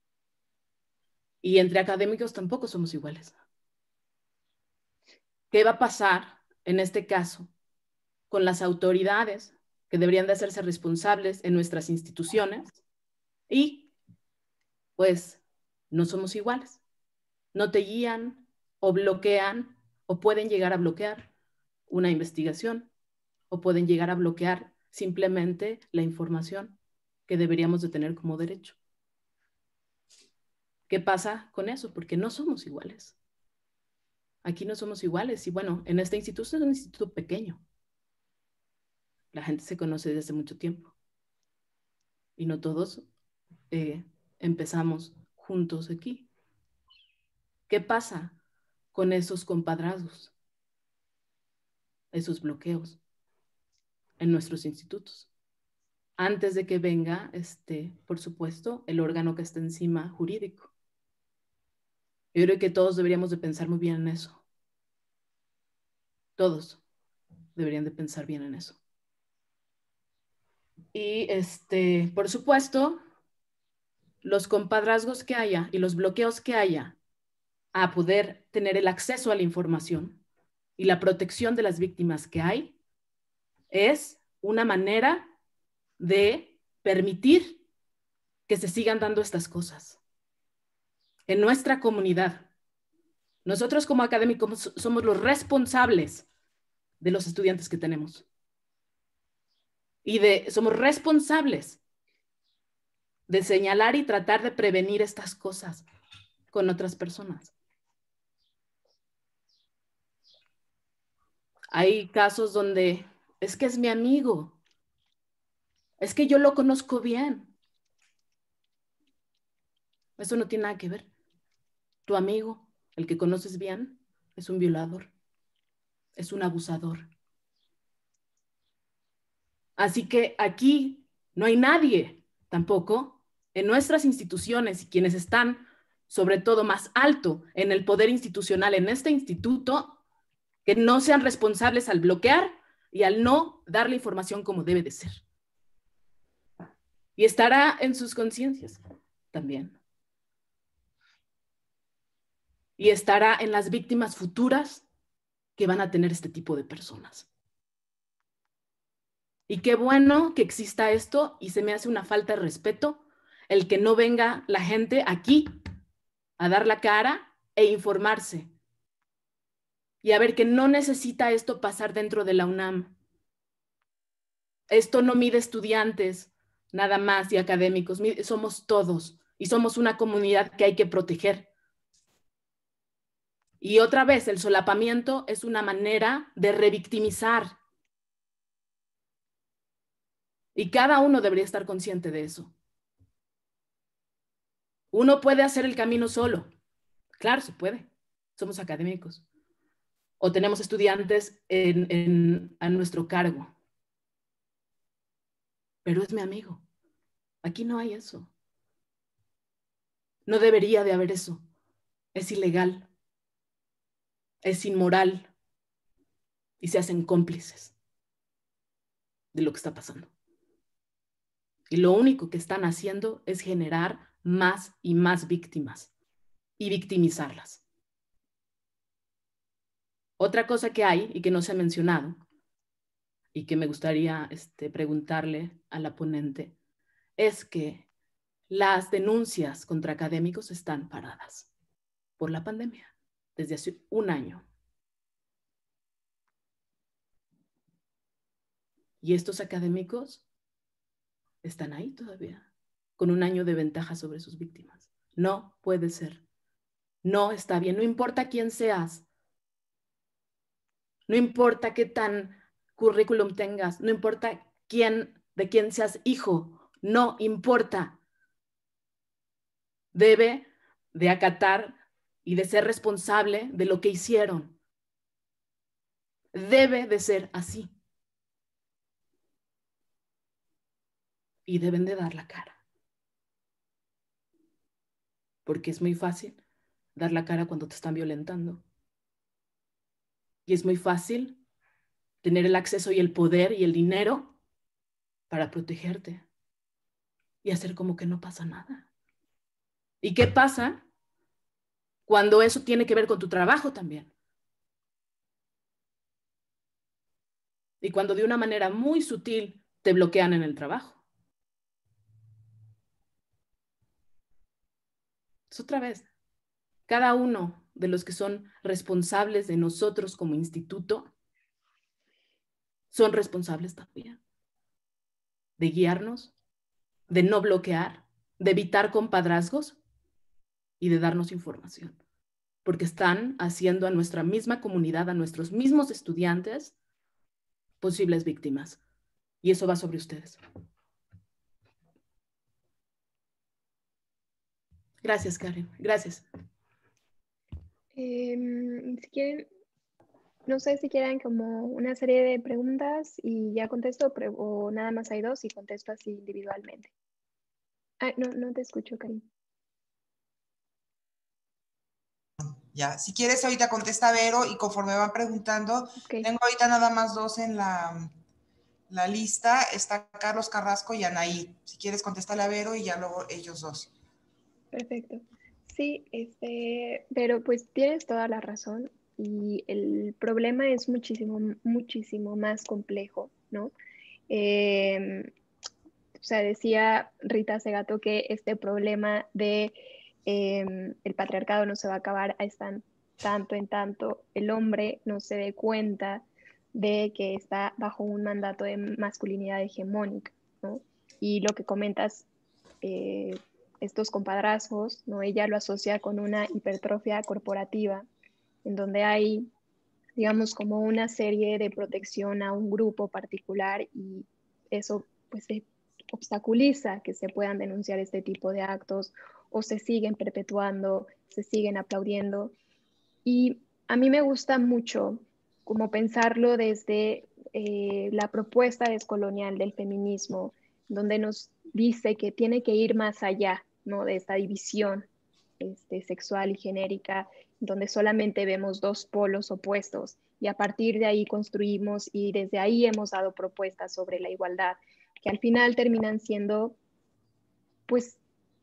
Y entre académicos tampoco somos iguales. ¿Qué va a pasar en este caso con las autoridades que deberían de hacerse responsables en nuestras instituciones? Y pues no somos iguales. No te guían o bloquean o pueden llegar a bloquear una investigación o pueden llegar a bloquear simplemente la información que deberíamos de tener como derecho. ¿Qué pasa con eso? Porque no somos iguales. Aquí no somos iguales. Y bueno, en este instituto es un instituto pequeño. La gente se conoce desde hace mucho tiempo. Y no todos eh, empezamos juntos aquí. ¿Qué pasa con esos compadrazgos? Esos bloqueos en nuestros institutos. Antes de que venga, este, por supuesto, el órgano que está encima jurídico. Yo creo que todos deberíamos de pensar muy bien en eso. Todos deberían de pensar bien en eso. Y, este, por supuesto, los compadrazgos que haya y los bloqueos que haya a poder tener el acceso a la información y la protección de las víctimas que hay es una manera de permitir que se sigan dando estas cosas en nuestra comunidad. Nosotros como académicos somos los responsables de los estudiantes que tenemos. Y de, somos responsables de señalar y tratar de prevenir estas cosas con otras personas. Hay casos donde es que es mi amigo, es que yo lo conozco bien. Eso no tiene nada que ver. Tu amigo, el que conoces bien, es un violador, es un abusador. Así que aquí no hay nadie tampoco en nuestras instituciones y quienes están sobre todo más alto en el poder institucional en este instituto, que no sean responsables al bloquear y al no dar la información como debe de ser. Y estará en sus conciencias también. Y estará en las víctimas futuras que van a tener este tipo de personas. Y qué bueno que exista esto y se me hace una falta de respeto el que no venga la gente aquí a dar la cara e informarse. Y a ver que no necesita esto pasar dentro de la UNAM. Esto no mide estudiantes nada más y académicos, somos todos y somos una comunidad que hay que proteger. Y otra vez, el solapamiento es una manera de revictimizar. Y cada uno debería estar consciente de eso. Uno puede hacer el camino solo. Claro, se puede. Somos académicos. O tenemos estudiantes en, en, a nuestro cargo. Pero es mi amigo. Aquí no hay eso. No debería de haber eso. Es ilegal. Es inmoral. y se hacen cómplices de lo que está pasando. Y lo único que están haciendo es generar más y más víctimas y victimizarlas. Otra cosa que hay y que no se ha mencionado y que me gustaría este, preguntarle a la ponente es que las denuncias contra académicos están paradas por la pandemia desde hace un año. Y estos académicos están ahí todavía, con un año de ventaja sobre sus víctimas. No puede ser. No está bien. No importa quién seas. No importa qué tan currículum tengas. No importa quién, de quién seas hijo. No importa. Debe de acatar y de ser responsable de lo que hicieron. Debe de ser así. Y deben de dar la cara. Porque es muy fácil dar la cara cuando te están violentando. Y es muy fácil tener el acceso y el poder y el dinero para protegerte y hacer como que no pasa nada. ¿Y qué pasa cuando eso tiene que ver con tu trabajo también? Y cuando de una manera muy sutil te bloquean en el trabajo. Es otra vez, cada uno de los que son responsables de nosotros como instituto son responsables también de guiarnos, de no bloquear, de evitar compadrazgos y de darnos información. Porque están haciendo a nuestra misma comunidad, a nuestros mismos estudiantes, posibles víctimas. Y eso va sobre ustedes. Gracias, Karen. Gracias. Eh, si quieren, no sé si quieren como una serie de preguntas y ya contesto, o nada más hay dos y contesto así individualmente. Ah, no, no te escucho, Karim. Ya, si quieres ahorita contesta Vero y conforme van preguntando, okay. Tengo ahorita nada más dos en la, la lista, está Carlos Carrasco y Anaí. Si quieres contestarle a Vero y ya luego ellos dos. Perfecto. Sí, este, pero pues tienes toda la razón y el problema es muchísimo, muchísimo más complejo, ¿no? Eh, o sea, decía Rita Segato que este problema de eh, el patriarcado no se va a acabar hasta tanto en tanto el hombre no se dé cuenta de que está bajo un mandato de masculinidad hegemónica, ¿no? Y lo que comentas, eh, estos compadrazgos, ¿no? Ella lo asocia con una hipertrofia corporativa, en donde hay, digamos, como una serie de protección a un grupo particular y eso, pues, se obstaculiza que se puedan denunciar este tipo de actos o se siguen perpetuando, se siguen aplaudiendo. Y a mí me gusta mucho como pensarlo desde eh, la propuesta descolonial del feminismo, donde nos dice que tiene que ir más allá, ¿no? De esta división este, sexual y genérica, donde solamente vemos dos polos opuestos y a partir de ahí construimos y desde ahí hemos dado propuestas sobre la igualdad, que al final terminan siendo, pues,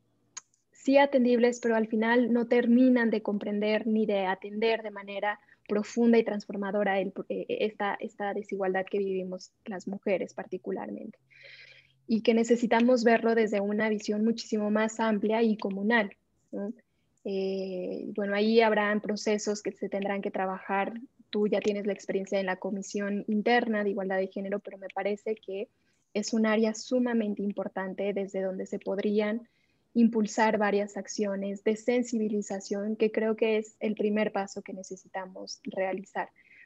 sí atendibles, pero al final no terminan de comprender ni de atender de manera profunda y transformadora el, esta, esta desigualdad que vivimos las mujeres particularmente. Y que necesitamos verlo desde una visión muchísimo más amplia y comunal, ¿no? Eh, bueno, ahí habrán procesos que se tendrán que trabajar. Tú ya tienes la experiencia en la Comisión Interna de Igualdad de Género, pero me parece que es un área sumamente importante desde donde se podrían impulsar varias acciones de sensibilización, que creo que es el primer paso que necesitamos realizar.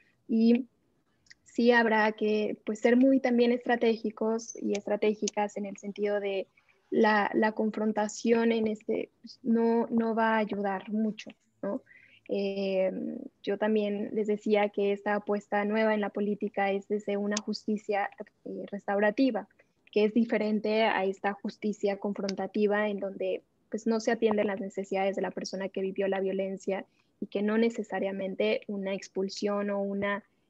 Y sí habrá que pues, ser muy también estratégicos y estratégicas en el sentido de la, la confrontación en este pues, no, no va a ayudar mucho, ¿no? Eh, yo también les decía que esta apuesta nueva en la política es desde una justicia eh, restaurativa, que es diferente a esta justicia confrontativa en donde pues, no se atienden las necesidades de la persona que vivió la violencia y que no necesariamente una expulsión o una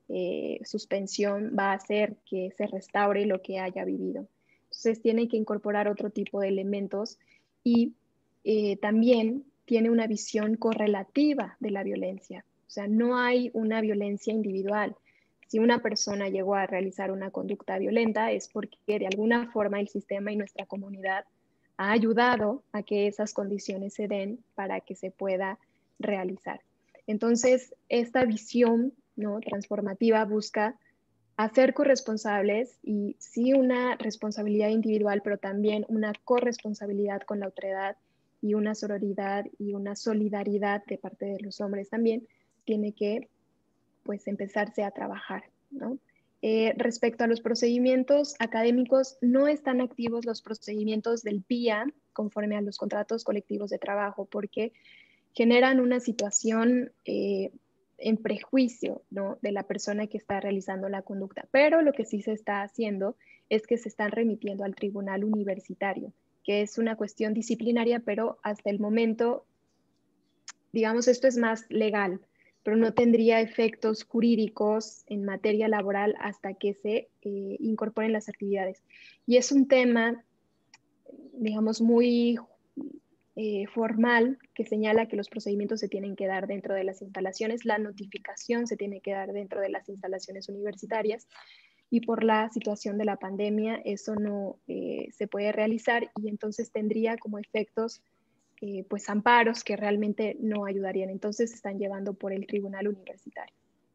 eh, suspensión va a hacer que se restaure lo que haya vivido. Entonces tiene que incorporar otro tipo de elementos y eh, también tiene una visión correlativa de la violencia. O sea, no hay una violencia individual. Si una persona llegó a realizar una conducta violenta es porque de alguna forma el sistema y nuestra comunidad ha ayudado a que esas condiciones se den para que se pueda realizar. Entonces, esta visión, ¿no?, transformativa busca hacer corresponsables y sí una responsabilidad individual, pero también una corresponsabilidad con la otredad y una sororidad y una solidaridad de parte de los hombres también tiene que, pues, empezarse a trabajar, ¿no? Eh, respecto a los procedimientos académicos, no están activos los procedimientos del P I A conforme a los contratos colectivos de trabajo porque generan una situación eh, en prejuicio, ¿no?, de la persona que está realizando la conducta. Pero lo que sí se está haciendo es que se están remitiendo al tribunal universitario, que es una cuestión disciplinaria, pero hasta el momento, digamos, esto es más legal, pero no tendría efectos jurídicos en materia laboral hasta que se eh, incorporen las actividades. Y es un tema, digamos, muy eh, formal que señala que los procedimientos se tienen que dar dentro de las instalaciones, la notificación se tiene que dar dentro de las instalaciones universitarias y por la situación de la pandemia eso no eh, se puede realizar y entonces tendría como efectos eh, pues amparos que realmente no ayudarían. Entonces se están llevando por el tribunal universitario.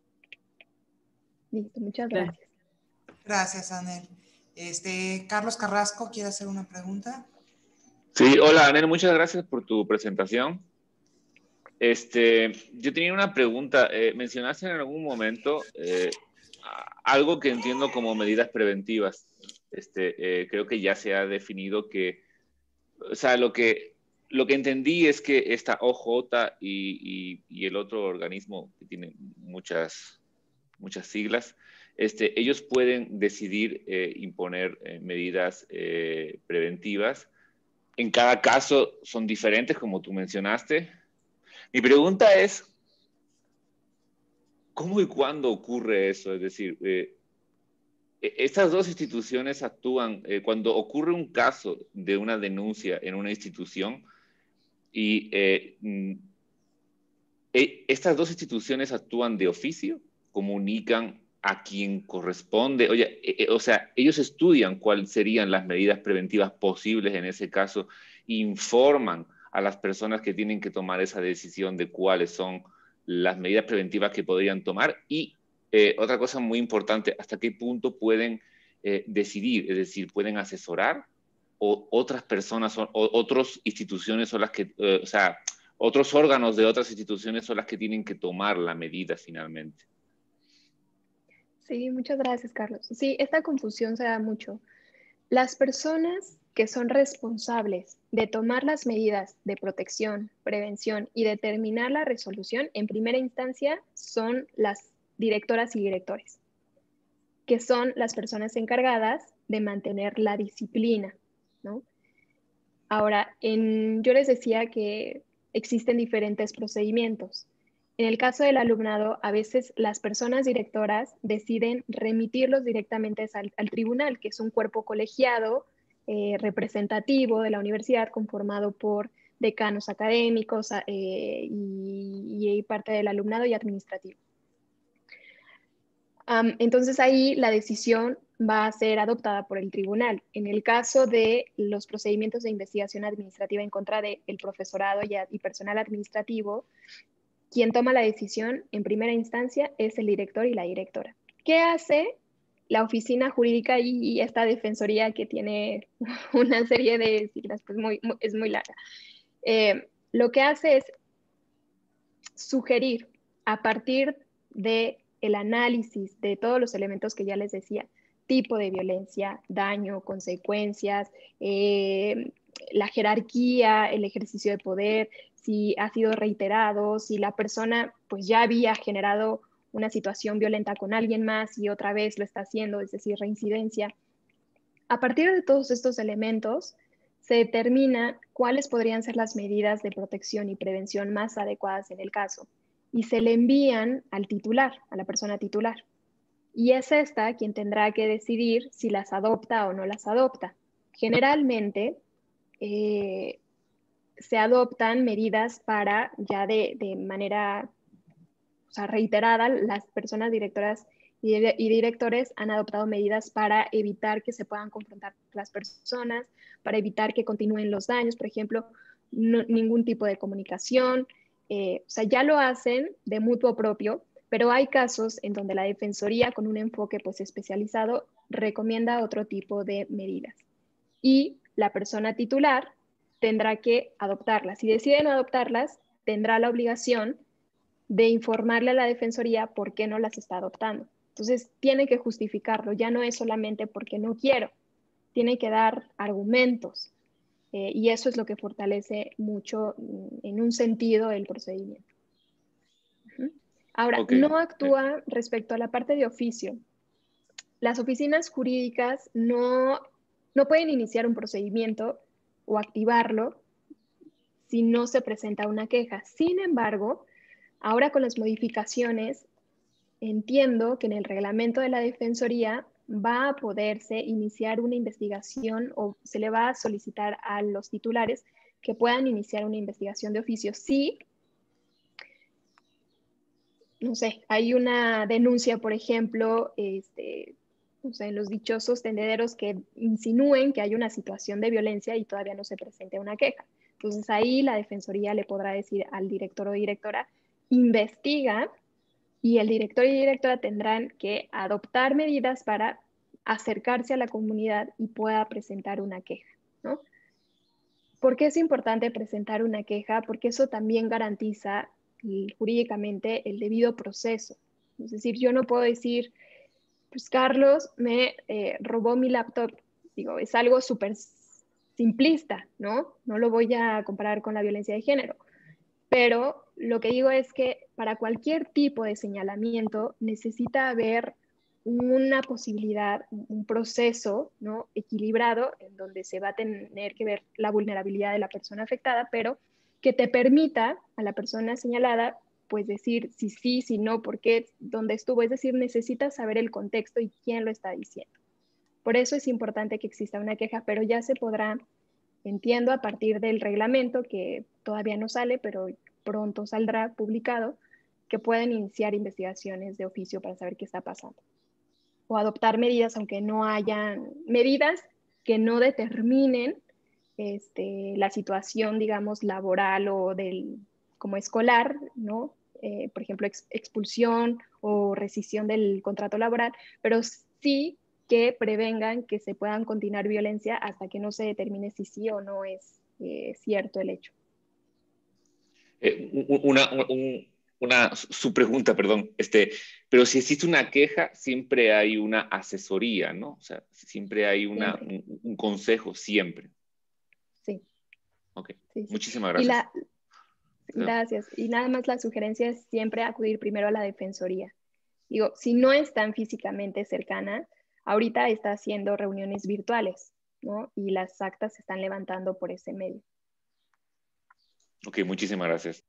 Listo, muchas gracias. Gracias, Anel. Este, Carlos Carrasco, ¿quiere hacer una pregunta? Sí, hola, Anel, muchas gracias por tu presentación. Este, yo tenía una pregunta. Eh, mencionaste en algún momento eh, algo que entiendo como medidas preventivas. Este, eh, creo que ya se ha definido que, o sea, lo que, lo que entendí es que esta O J y, y, y el otro organismo que tiene muchas, muchas siglas, este, ellos pueden decidir eh, imponer eh, medidas eh, preventivas. En cada caso son diferentes, como tú mencionaste. Mi pregunta es, ¿cómo y cuándo ocurre eso? Es decir, eh, estas dos instituciones actúan, eh, cuando ocurre un caso de una denuncia en una institución y eh, eh, estas dos instituciones actúan de oficio, comunican a quien corresponde. Oye, eh, o sea, ellos estudian cuáles serían las medidas preventivas posibles en ese caso, informan a las personas que tienen que tomar esa decisión de cuáles son las medidas preventivas que podrían tomar y eh, otra cosa muy importante, hasta qué punto pueden eh, decidir, es decir, pueden asesorar o otras personas o, o otras instituciones son las que, eh, o sea, otros órganos de otras instituciones son las que tienen que tomar la medida finalmente. Sí, muchas gracias, Carlos. Sí, esta confusión se da mucho. Las personas que son responsables de tomar las medidas de protección, prevención y determinar la resolución, en primera instancia, son las directoras y directores, que son las personas encargadas de mantener la disciplina, ¿no? Ahora, en, yo les decía que existen diferentes procedimientos. En el caso del alumnado, a veces las personas directoras deciden remitirlos directamente al, al tribunal, que es un cuerpo colegiado eh, representativo de la universidad conformado por decanos académicos eh, y, y parte del alumnado y administrativo. Um, entonces ahí la decisión va a ser adoptada por el tribunal. En el caso de los procedimientos de investigación administrativa en contra del profesorado y, y personal administrativo, quien toma la decisión en primera instancia es el director y la directora. ¿Qué hace la oficina jurídica y, y esta defensoría que tiene una serie de siglas, pues muy, muy, es muy larga? Eh, lo que hace es sugerir a partir de el análisis de todos los elementos que ya les decía, tipo de violencia, daño, consecuencias, eh, la jerarquía, el ejercicio de poder, si ha sido reiterado, si la persona pues ya había generado una situación violenta con alguien más y otra vez lo está haciendo, es decir, reincidencia. A partir de todos estos elementos, se determina cuáles podrían ser las medidas de protección y prevención más adecuadas en el caso y se le envían al titular, a la persona titular. y es esta quien tendrá que decidir si las adopta o no las adopta. Generalmente eh, se adoptan medidas para ya de, de manera, o sea, reiterada, las personas directoras y, y directores han adoptado medidas para evitar que se puedan confrontar las personas, para evitar que continúen los daños, por ejemplo, no, ningún tipo de comunicación, eh, o sea, ya lo hacen de mutuo propio, pero hay casos en donde la Defensoría, con un enfoque pues especializado, recomienda otro tipo de medidas. Y la persona titular tendrá que adoptarlas. Si deciden adoptarlas, tendrá la obligación de informarle a la Defensoría por qué no las está adoptando. Entonces, tiene que justificarlo, ya no es solamente porque no quiero, tiene que dar argumentos. Eh, y eso es lo que fortalece mucho en un sentido el procedimiento. Uh-huh. Ahora, okay. no actúa respecto a la parte de oficio. Las oficinas jurídicas no, no pueden iniciar un procedimiento o activarlo si no se presenta una queja. Sin embargo, ahora con las modificaciones, entiendo que en el reglamento de la Defensoría va a poderse iniciar una investigación o se le va a solicitar a los titulares que puedan iniciar una investigación de oficio. Sí, no sé, hay una denuncia, por ejemplo, este, o sea, en los dichosos tendederos que insinúen que hay una situación de violencia y todavía no se presente una queja. Entonces ahí la Defensoría le podrá decir al director o directora, investiga, y el director y directora tendrán que adoptar medidas para acercarse a la comunidad y pueda presentar una queja, ¿no? ¿Por qué es importante presentar una queja? Porque eso también garantiza jurídicamente el debido proceso. Es decir, yo no puedo decir, pues Carlos me eh, robó mi laptop. Digo, es algo súper simplista, ¿no? No lo voy a comparar con la violencia de género. Pero lo que digo es que para cualquier tipo de señalamiento necesita haber una posibilidad, un proceso, ¿no?, equilibrado en donde se va a tener que ver la vulnerabilidad de la persona afectada, pero que te permita a la persona señalada pues decir si sí, si no, por qué, dónde estuvo. Es decir, necesitas saber el contexto y quién lo está diciendo. Por eso es importante que exista una queja, pero ya se podrá, entiendo, a partir del reglamento, que todavía no sale, pero pronto saldrá publicado, que pueden iniciar investigaciones de oficio para saber qué está pasando. O adoptar medidas, aunque no hayan medidas que no determinen este, la situación, digamos, laboral o del, como escolar, ¿no? Eh, por ejemplo, ex, expulsión o rescisión del contrato laboral, pero sí que prevengan que se puedan continuar violencia hasta que no se determine si sí o no es eh, cierto el hecho. Eh, una, un, una, su pregunta, perdón, este, pero si existe una queja, siempre hay una asesoría, ¿no? O sea, siempre hay una, siempre. Un, un consejo, siempre. Sí. Ok, sí, sí. Muchísimas gracias. Y la, gracias. Y nada más la sugerencia es siempre acudir primero a la Defensoría. Digo, si no están físicamente cercana, ahorita está haciendo reuniones virtuales, ¿no? Y las actas se están levantando por ese medio. Ok, muchísimas gracias.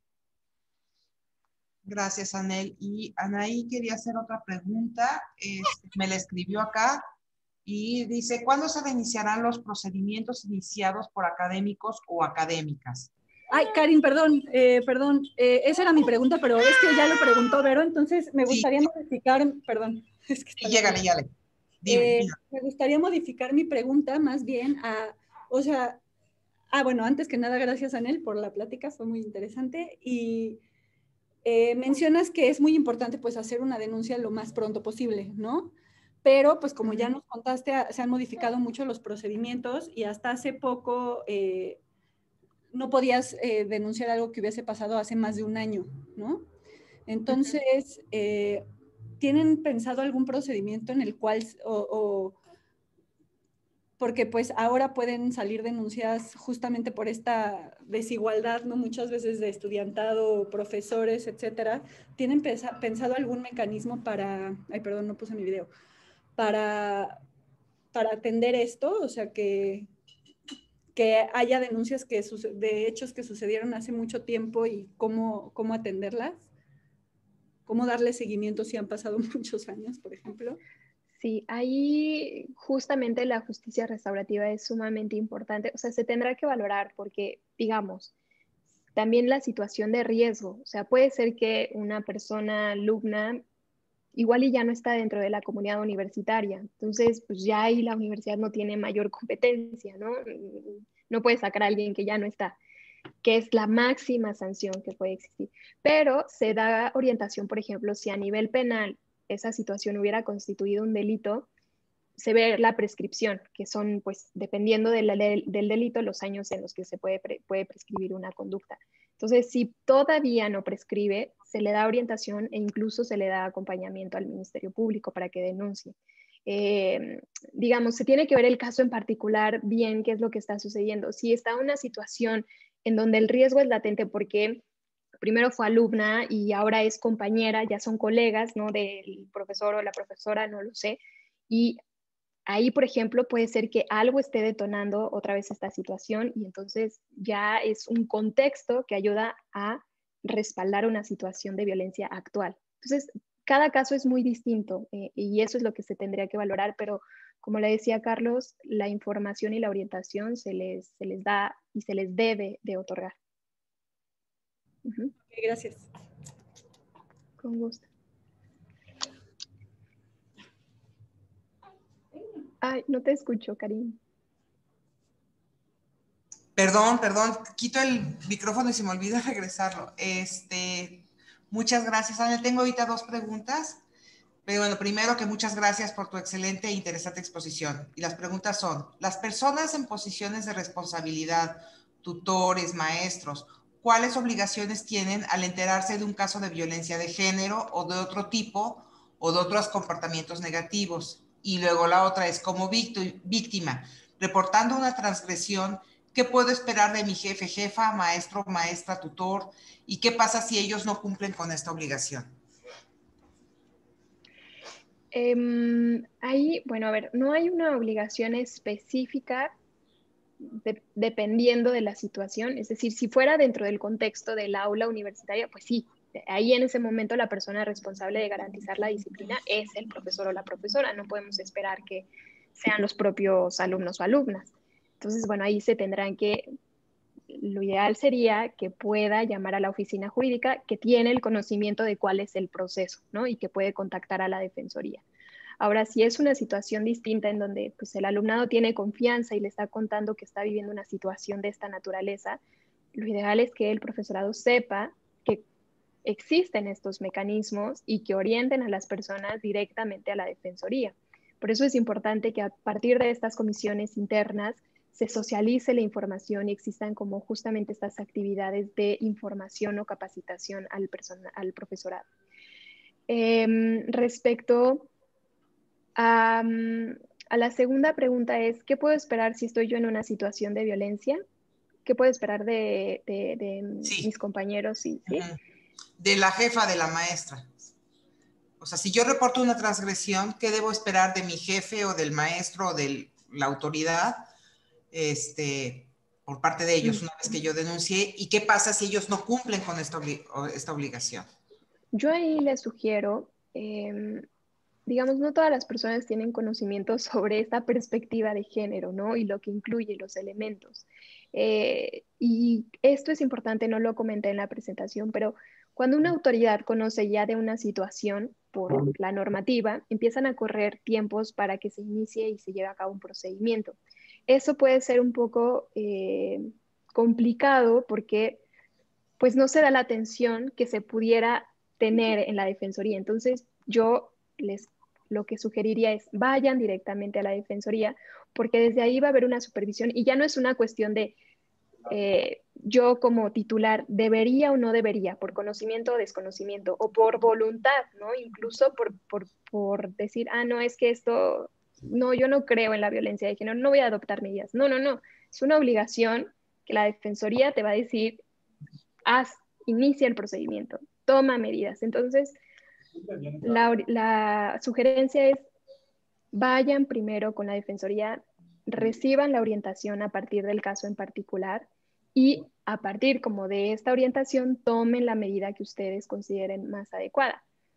Gracias, Anel. Y Anaí quería hacer otra pregunta. Este, me la escribió acá y dice, ¿cuándo se reiniciarán los procedimientos iniciados por académicos o académicas? Ay, Karin, perdón, eh, perdón, eh, esa era mi pregunta, pero es que ya lo preguntó Vero, entonces me gustaría sí. modificar, perdón. Es que sí, llégale, llégale. Dime, eh, me gustaría modificar mi pregunta más bien a, o sea, ah, bueno, antes que nada, gracias, Anel, por la plática, fue muy interesante, y eh, mencionas que es muy importante, pues, hacer una denuncia lo más pronto posible, ¿no? Pero, pues, como ya nos contaste, se han modificado mucho los procedimientos y hasta hace poco eh, no podías eh, denunciar algo que hubiese pasado hace más de un año, ¿no? Entonces, eh, ¿tienen pensado algún procedimiento en el cual, o, o, porque pues ahora pueden salir denuncias justamente por esta desigualdad, ¿no? Muchas veces de estudiantado, profesores, etcétera. ¿Tienen pensado algún mecanismo para, ay, perdón, no puse mi video, para, para atender esto? O sea, que, que haya denuncias que, de hechos que sucedieron hace mucho tiempo y cómo, cómo atenderlas. ¿Cómo darle seguimiento si han pasado muchos años, por ejemplo? Sí, ahí justamente la justicia restaurativa es sumamente importante. O sea, se tendrá que valorar porque, digamos, también la situación de riesgo. O sea, puede ser que una persona alumna igual y ya no está dentro de la comunidad universitaria. Entonces, pues ya ahí la universidad no tiene mayor competencia, ¿no? No puede sacar a alguien que ya no está, que es la máxima sanción que puede existir. Pero se da orientación, por ejemplo, si a nivel penal esa situación hubiera constituido un delito, se ve la prescripción, que son, pues, dependiendo de la, de, del delito, los años en los que se puede, pre, puede prescribir una conducta. Entonces, si todavía no prescribe, se le da orientación e incluso se le da acompañamiento al Ministerio Público para que denuncie. Eh, digamos, se tiene que ver el caso en particular bien qué es lo que está sucediendo. Si está una situación en donde el riesgo es latente porque primero fue alumna y ahora es compañera, ya son colegas, ¿no? Del profesor o la profesora, no lo sé, y ahí, por ejemplo, puede ser que algo esté detonando otra vez esta situación y entonces ya es un contexto que ayuda a respaldar una situación de violencia actual. Entonces, cada caso es muy distinto eh, y eso es lo que se tendría que valorar, pero como le decía Carlos, la información y la orientación se les, se les da y se les debe de otorgar. Uh-huh. Okay, gracias. Con gusto. Ay, no te escucho, Karim. Perdón, perdón, quito el micrófono y se me olvida regresarlo. Este, muchas gracias, Ana. Tengo ahorita dos preguntas. Pero bueno, primero que muchas gracias por tu excelente e interesante exposición. Y las preguntas son, las personas en posiciones de responsabilidad, tutores, maestros, ¿cuáles obligaciones tienen al enterarse de un caso de violencia de género o de otro tipo o de otros comportamientos negativos? Y luego la otra es, como víctima, reportando una transgresión, ¿qué puedo esperar de mi jefe, jefa, maestro, maestra, tutor? ¿Y qué pasa si ellos no cumplen con esta obligación? Eh, ahí, bueno, a ver, no hay una obligación específica de, dependiendo de la situación. Es decir, si fuera dentro del contexto del aula universitaria, pues sí, ahí en ese momento la persona responsable de garantizar la disciplina es el profesor o la profesora. No podemos esperar que sean los propios alumnos o alumnas. Entonces, bueno, ahí se tendrán que, lo ideal sería que pueda llamar a la oficina jurídica que tiene el conocimiento de cuál es el proceso, ¿no? Y que puede contactar a la defensoría. Ahora, si es una situación distinta en donde pues, el alumnado tiene confianza y le está contando que está viviendo una situación de esta naturaleza, lo ideal es que el profesorado sepa que existen estos mecanismos y que orienten a las personas directamente a la defensoría. Por eso es importante que a partir de estas comisiones internas se socialice la información y existan como justamente estas actividades de información o capacitación al, al profesorado. Eh, respecto a, a la segunda pregunta es, ¿qué puedo esperar si estoy yo en una situación de violencia? ¿Qué puedo esperar de, de, de sí. mis compañeros? ¿Sí? ¿Sí? Uh-huh. De la jefa, de la maestra. O sea, si yo reporto una transgresión, ¿qué debo esperar de mi jefe o del maestro o de la autoridad este, por parte de ellos una vez que yo denuncié? ¿Y qué pasa si ellos no cumplen con esta, obli esta obligación? Yo ahí les sugiero, eh, digamos, no todas las personas tienen conocimiento sobre esta perspectiva de género, ¿no? Y lo que incluye los elementos. Eh, y esto es importante, no lo comenté en la presentación, pero cuando una autoridad conoce ya de una situación por la normativa, empiezan a correr tiempos para que se inicie y se lleve a cabo un procedimiento. Eso puede ser un poco eh, complicado porque pues no se da la atención que se pudiera tener en la defensoría. Entonces, yo les lo que sugeriría es vayan directamente a la defensoría, porque desde ahí va a haber una supervisión y ya no es una cuestión de eh, yo como titular debería o no debería, por conocimiento o desconocimiento, o por voluntad, ¿no? Incluso por, por, por decir, ah, no, es que esto, no, yo no creo en la violencia de género, no voy a adoptar medidas. No, no, no, es una obligación que la defensoría te va a decir, haz, inicia el procedimiento, toma medidas. Entonces, la, la sugerencia es, vayan primero con la defensoría, reciban la orientación a partir del caso en particular y a partir como de esta orientación tomen la medida que ustedes consideren más adecuada.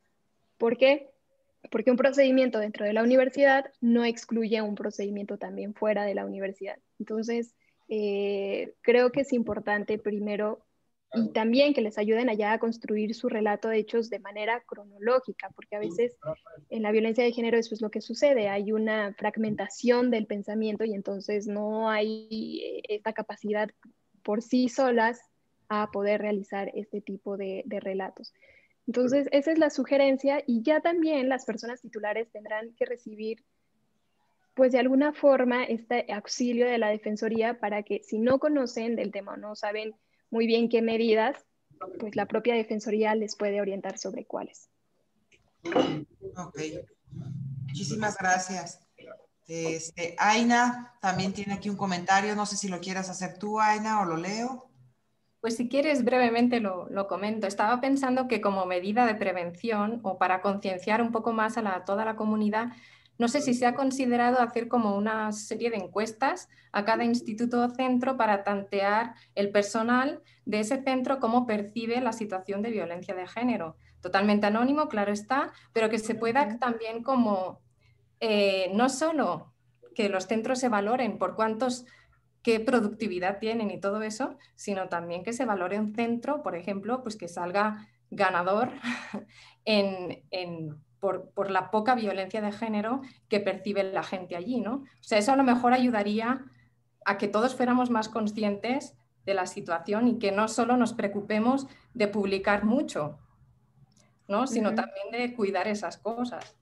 ¿Por qué? Porque un procedimiento dentro de la universidad no excluye un procedimiento también fuera de la universidad. Entonces, eh, creo que es importante primero, y también que les ayuden allá a construir su relato de hechos de manera cronológica, porque a veces en la violencia de género eso es lo que sucede, hay una fragmentación del pensamiento y entonces no hay esta capacidad por sí solas a poder realizar este tipo de, de relatos. Entonces, esa es la sugerencia y ya también las personas titulares tendrán que recibir, pues de alguna forma, este auxilio de la Defensoría para que si no conocen del tema o no saben muy bien qué medidas, pues la propia Defensoría les puede orientar sobre cuáles. Ok, muchísimas gracias. Este, Aina también tiene aquí un comentario, no sé si lo quieras hacer tú, Aina, o lo leo. Pues si quieres brevemente lo, lo comento. Estaba pensando que como medida de prevención o para concienciar un poco más a la, toda la comunidad, no sé si se ha considerado hacer como una serie de encuestas a cada instituto o centro para tantear el personal de ese centro cómo percibe la situación de violencia de género. Totalmente anónimo, claro está, pero que se pueda también como, eh, no solo que los centros se valoren por cuántos qué productividad tienen y todo eso, sino también que se valore un centro, por ejemplo, pues que salga ganador en, en, por, por la poca violencia de género que percibe la gente allí, ¿no? O sea, eso a lo mejor ayudaría a que todos fuéramos más conscientes de la situación y que no solo nos preocupemos de publicar mucho, ¿no? Sino uh-huh. también de cuidar esas cosas.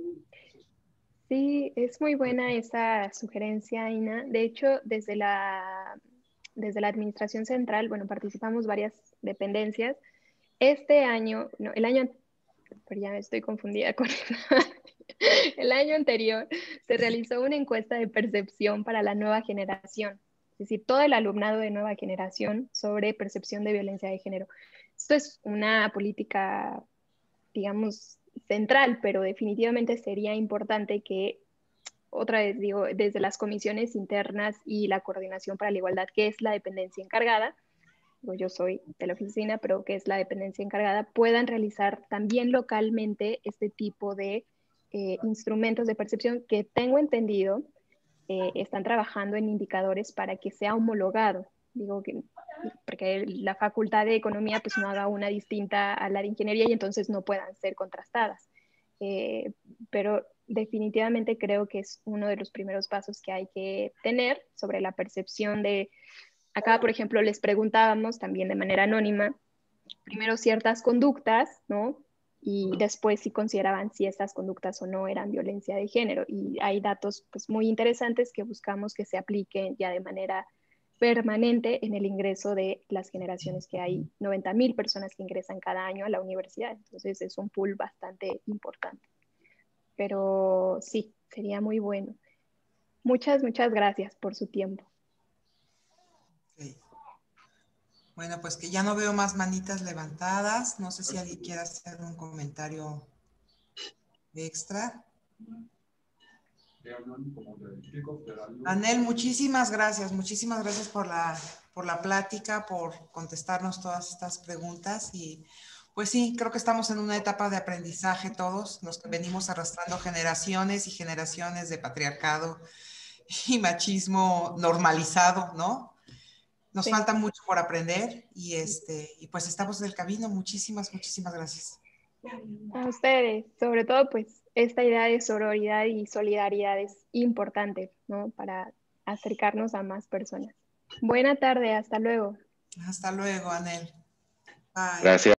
Sí, es muy buena esa sugerencia, Aina. De hecho, desde la, desde la Administración Central, bueno, participamos varias dependencias. Este año, no, el año, pero ya me estoy confundida con el, el año anterior, se realizó una encuesta de percepción para la nueva generación, es decir, todo el alumnado de nueva generación sobre percepción de violencia de género. Esto es una política, digamos, central, pero definitivamente sería importante que, otra vez digo, desde las comisiones internas y la coordinación para la igualdad, que es la dependencia encargada, digo, yo soy de la oficina, pero que es la dependencia encargada, puedan realizar también localmente este tipo de eh, instrumentos de percepción que tengo entendido, eh, están trabajando en indicadores para que sea homologado. Digo que porque la facultad de economía pues no haga una distinta a la de ingeniería y entonces no puedan ser contrastadas. Eh, pero definitivamente creo que es uno de los primeros pasos que hay que tener sobre la percepción de, acá por ejemplo les preguntábamos también de manera anónima, primero ciertas conductas, ¿no? Y después si consideraban si estas conductas o no eran violencia de género. Y hay datos pues muy interesantes que buscamos que se apliquen ya de manera permanente en el ingreso de las generaciones que hay, noventa mil personas que ingresan cada año a la universidad. Entonces es un pool bastante importante. Pero sí, sería muy bueno. Muchas, muchas gracias por su tiempo. Okay. Bueno, pues que ya no veo más manitas levantadas. No sé si alguien quiere hacer un comentario extra. Anel, muchísimas gracias, muchísimas gracias por la, por la plática, por contestarnos todas estas preguntas y pues sí, creo que estamos en una etapa de aprendizaje todos, los que venimos arrastrando generaciones y generaciones de patriarcado y machismo normalizado, ¿no? Nos sí. falta mucho por aprender y, este, y pues estamos en el camino. Muchísimas, muchísimas gracias. A ustedes, sobre todo pues esta idea de sororidad y solidaridad es importante, ¿no? Para acercarnos a más personas. Buena tarde, hasta luego. Hasta luego, Anel. Bye. Gracias.